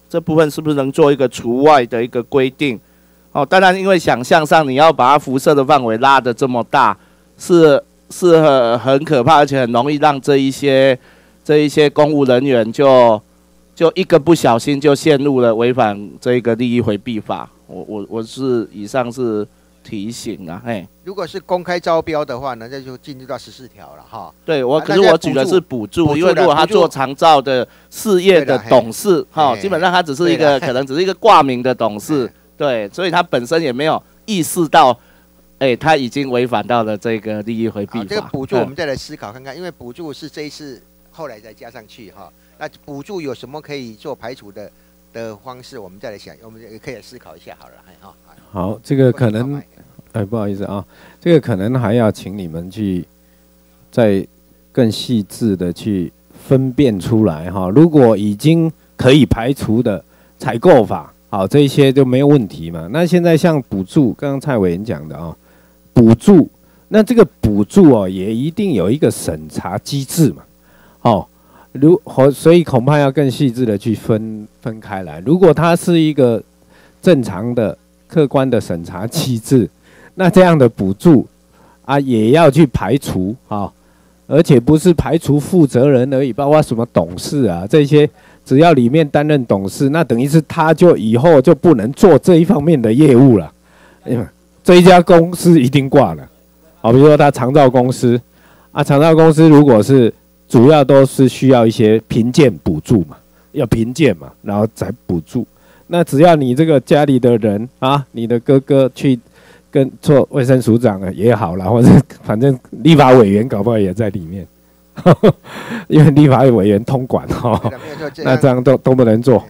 这部分是不是能做一个除外的一个规定？哦，当然，因为想象上你要把它辐射的范围拉得这么大，是是很很可怕，而且很容易让这一些这一些公务人员就就一个不小心就陷入了违反这个利益回避法。我我我是以上是提醒啊，嘿。 如果是公开招标的话呢，那就进入到十四条了哈。 对，我可是我举的是补助，因为如果他做长照的事业的董事，哈，基本上他只是一个可能只是一个挂名的董事，对，所以他本身也没有意识到，哎，他已经违反到了这个利益回避法。 这个补助我们再来思考看看，因为补助是这一次后来再加上去哈，那补助有什么可以做排除的的方式，我们再来想，我们也可以来思考一下好了，哈。 好，这个可能。哎，不好意思啊，这个可能还要请你们去再更细致的去分辨出来哈。如果已经可以排除的采购法，好，这些就没有问题嘛。那现在像补助，刚刚蔡委员讲的啊，补助，那这个补助哦，也一定有一个审查机制嘛，哦，如所以恐怕要更细致的去分分开来。如果它是一个正常的、客观的审查机制，那这样的补助啊，也要去排除啊，而且不是排除负责人而已，包括什么董事啊这些，只要里面担任董事，那等于是他就以后就不能做这一方面的业务了，因为这一家公司一定挂了。好，比如说他长照公司啊，长照公司如果是主要都是需要一些评鉴补助嘛，要评鉴嘛，然后再补助。那只要你这个家里的人啊，你的哥哥去。跟做卫生署长也好啦，或者反正立法委员搞不好也在里面，呵呵，因为立法委员通管哈，那这样都都不能做。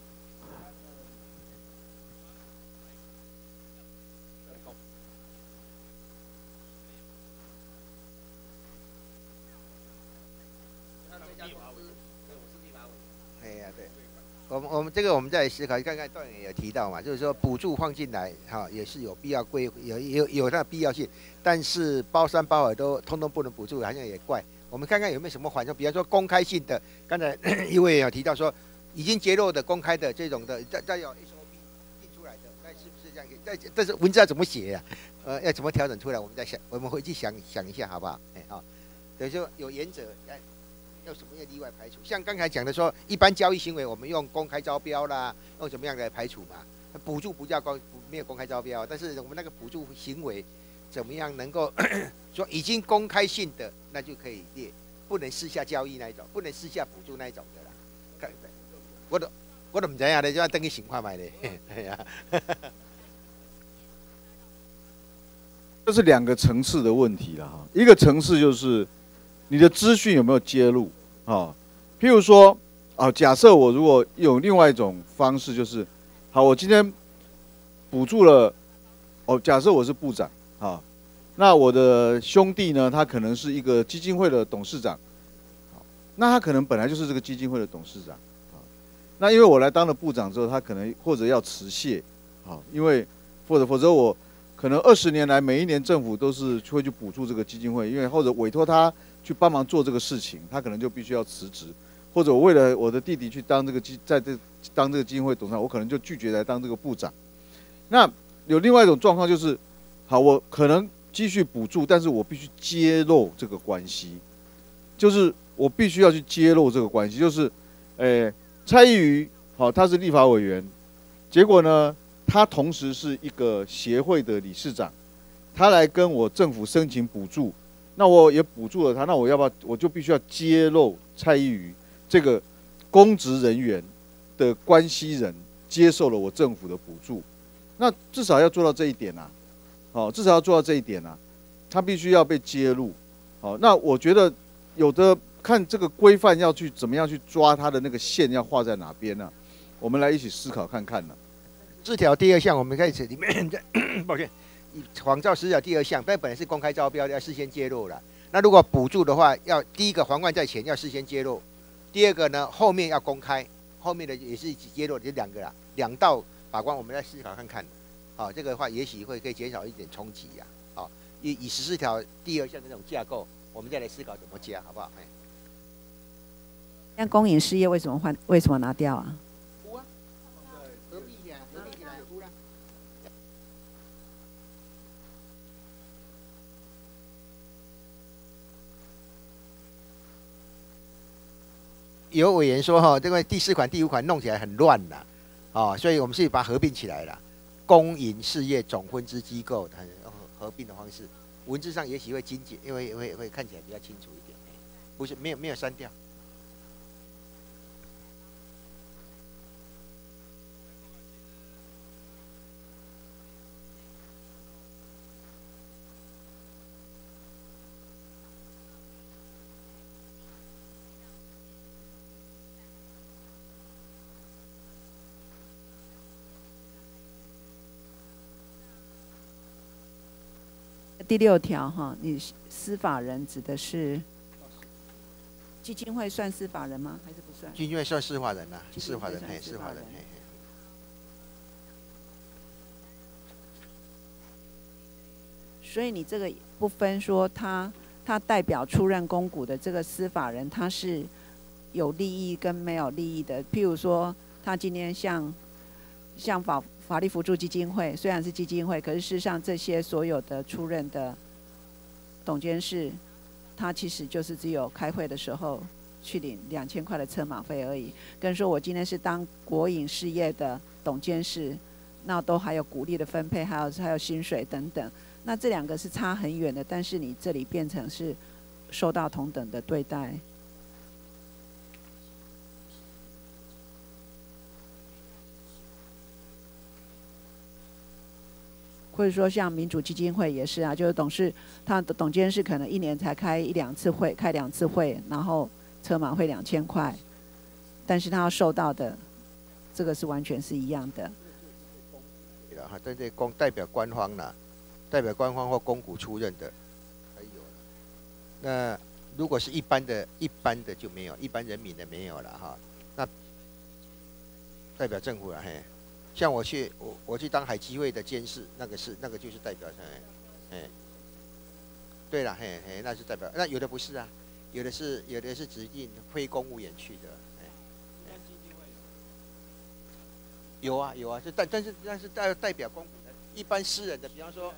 我们我们这个我们再来思考，刚才段也有提到嘛，就是说补助放进来哈，也是有必要规有有有它的必要性，但是包山包海都通通不能补助，好像也怪。我们看看有没有什么缓冲，比方说公开性的，刚才一位有提到说已经揭露的公开的这种的，再再有 S O P 定出来的，那是不是这样？但但是文字要怎么写呀、啊？呃，要怎么调整出来？我们再想，我们回去想想一下，好不好？哎啊，等于说有原则。要什么样例外排除？像刚才讲的说，一般交易行为我们用公开招标啦，用什么样的排除嘛？补助不叫公，没有公开招标，但是我们那个补助行为怎么样能够说已经公开性的，那就可以列，不能私下交易那一种，不能私下补助那一种的啦。我都我都唔知啊，你就要登去情况买的，哎呀。 这是两个层次的问题了哈，一个层次就是你的资讯有没有揭露啊？譬如说啊，假设我如果有另外一种方式，就是好，我今天补助了哦，假设我是部长啊，那我的兄弟呢，他可能是一个基金会的董事长，那他可能本来就是这个基金会的董事长啊，那因为我来当了部长之后，他可能或者要辞谢啊，因为或者否则我。可能二十年来，每一年政府都是会去补助这个基金会，因为或者委托他去帮忙做这个事情，他可能就必须要辞职，或者我为了我的弟弟去当这个基，在这当这个基金会董事长，我可能就拒绝来当这个部长。那有另外一种状况就是，好，我可能继续补助，但是我必须揭露这个关系，就是我必须要去揭露这个关系，就是，诶，蔡依瑜好，他是立法委员，结果呢？他同时是一个协会的理事长，他来跟我政府申请补助，那我也补助了他，那我要不要我就必须要揭露蔡依瑜这个公职人员的关系人接受了我政府的补助，那至少要做到这一点啊，哦，至少要做到这一点啊，他必须要被揭露，好，那我觉得有的看这个规范要去怎么样去抓他的那个线要画在哪边呢、啊？我们来一起思考看看呢、啊。 四条第二项，我们开始里面，抱歉，仿照十条第二项，但本来是公开招标，要事先揭露了。那如果补助的话，要第一个皇冠在前，要事先揭露；第二个呢，后面要公开，后面的也是一起揭露，就两个啦，两道法官，我们来思考看看。好、哦，这个的话也许会可以减少一点冲击呀。好、哦，以以十四条第二项的那种架构，我们再来思考怎么加，好不好？ 那公营事业为什么换？为什么拿掉啊？ 有委员说哈，这个第四款、第五款弄起来很乱啦，哦，所以我们是把它合并起来了，公营事业总分支机构它合并的方式，文字上也许会精简，因为会会看起来比较清楚一点，不是没有没有删掉。 第六条哈，你司法人指的是基金会算司法人吗？还是不算？ 基金会算司法人呐、啊，司法人嘿，司法人嘿。 所以你这个不分说他他代表出任公股的这个司法人，他是有利益跟没有利益的。譬如说，他今天像像法法律扶助基金会，虽然是基金会，可是事实上这些所有的出任的董监事，他其实就是只有开会的时候去领两千块的车马费而已。跟说我今天是当国营事业的董监事，那都还有股利的分配，还有还有薪水等等。那这两个是差很远的，但是你这里变成是受到同等的对待。或者说像民主基金会也是啊，就是董事他的董监事可能一年才开一两次会，开两次会，然后车马费两千块，但是他要受到的这个是完全是一样的。 对了哈，对对，公代表官方啦，代表官方或公股出任的才有。那如果是一般的、一般的就没有，一般人民的没有了哈。那代表政府了嘿。像我去我我去当海基会的监事，那个是那个就是代表哎，哎，对了嘿嘿，那是代表，那有的不是啊，有的是有的是指定非公务员去的，哎，有啊有啊，就但但是但是代代表公股的，一般私人的，比方说，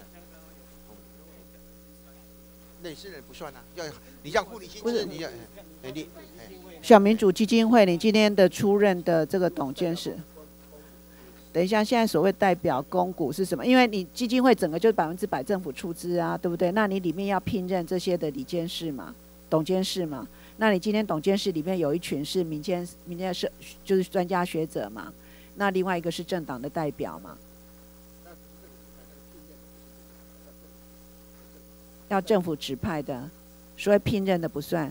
那私人不算啊，要你像护理薪资，你要哎你小民主基金会，你今天的出任的这个董监事。等一下，现在所谓代表公股是什么？因为你基金会整个就是百分之百政府出资啊，对不对？那你里面要聘任这些的理监事嘛、董监事嘛。那你今天董监事里面有一群是民间、民间是就是专家学者嘛，那另外一个是政党的代表嘛。要政府指派的，所以聘任的不算。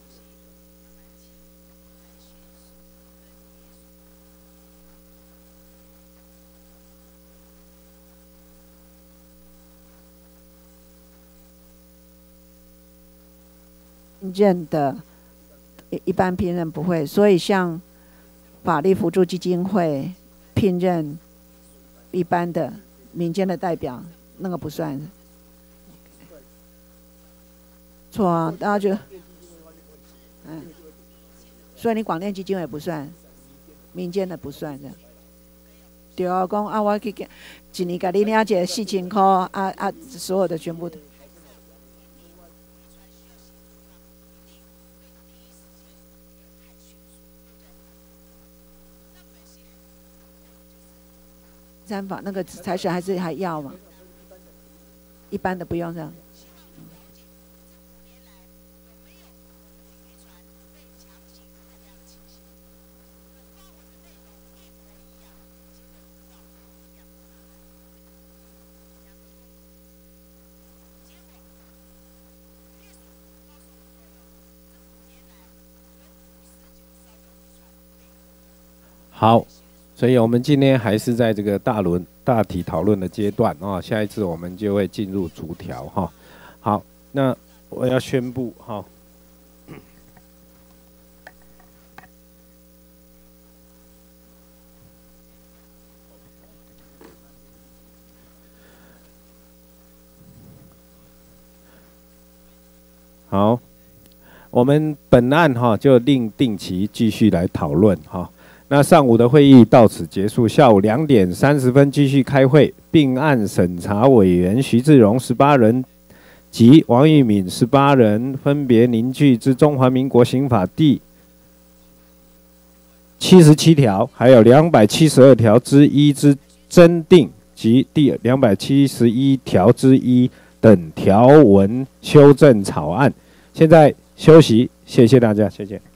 任的，一般聘任不会，所以像法律扶助基金会聘任一般的民间的代表，那个不算。错啊，大家觉得，嗯，所以你广电基金会不算，民间的不算的。对啊，讲啊，我去一年给你了解四千块，啊啊，所有的全部的。参访那个财神还是还要嘛？一般的不用这样。 好。所以我们今天还是在这个大轮大体讨论的阶段啊、哦，下一次我们就会进入逐条哈。好，那我要宣布哈。好，我们本案哈就另定期继续来讨论哈。那上午的会议到此结束，下午两点三十分继续开会。并案审查委员徐志荣十八人及王玉敏十八人，分别凝聚之中华民国刑法第七十七条，还有两百七十二条之一之增订及第两百七十一条之一等条文修正草案。现在休息，谢谢大家，谢谢。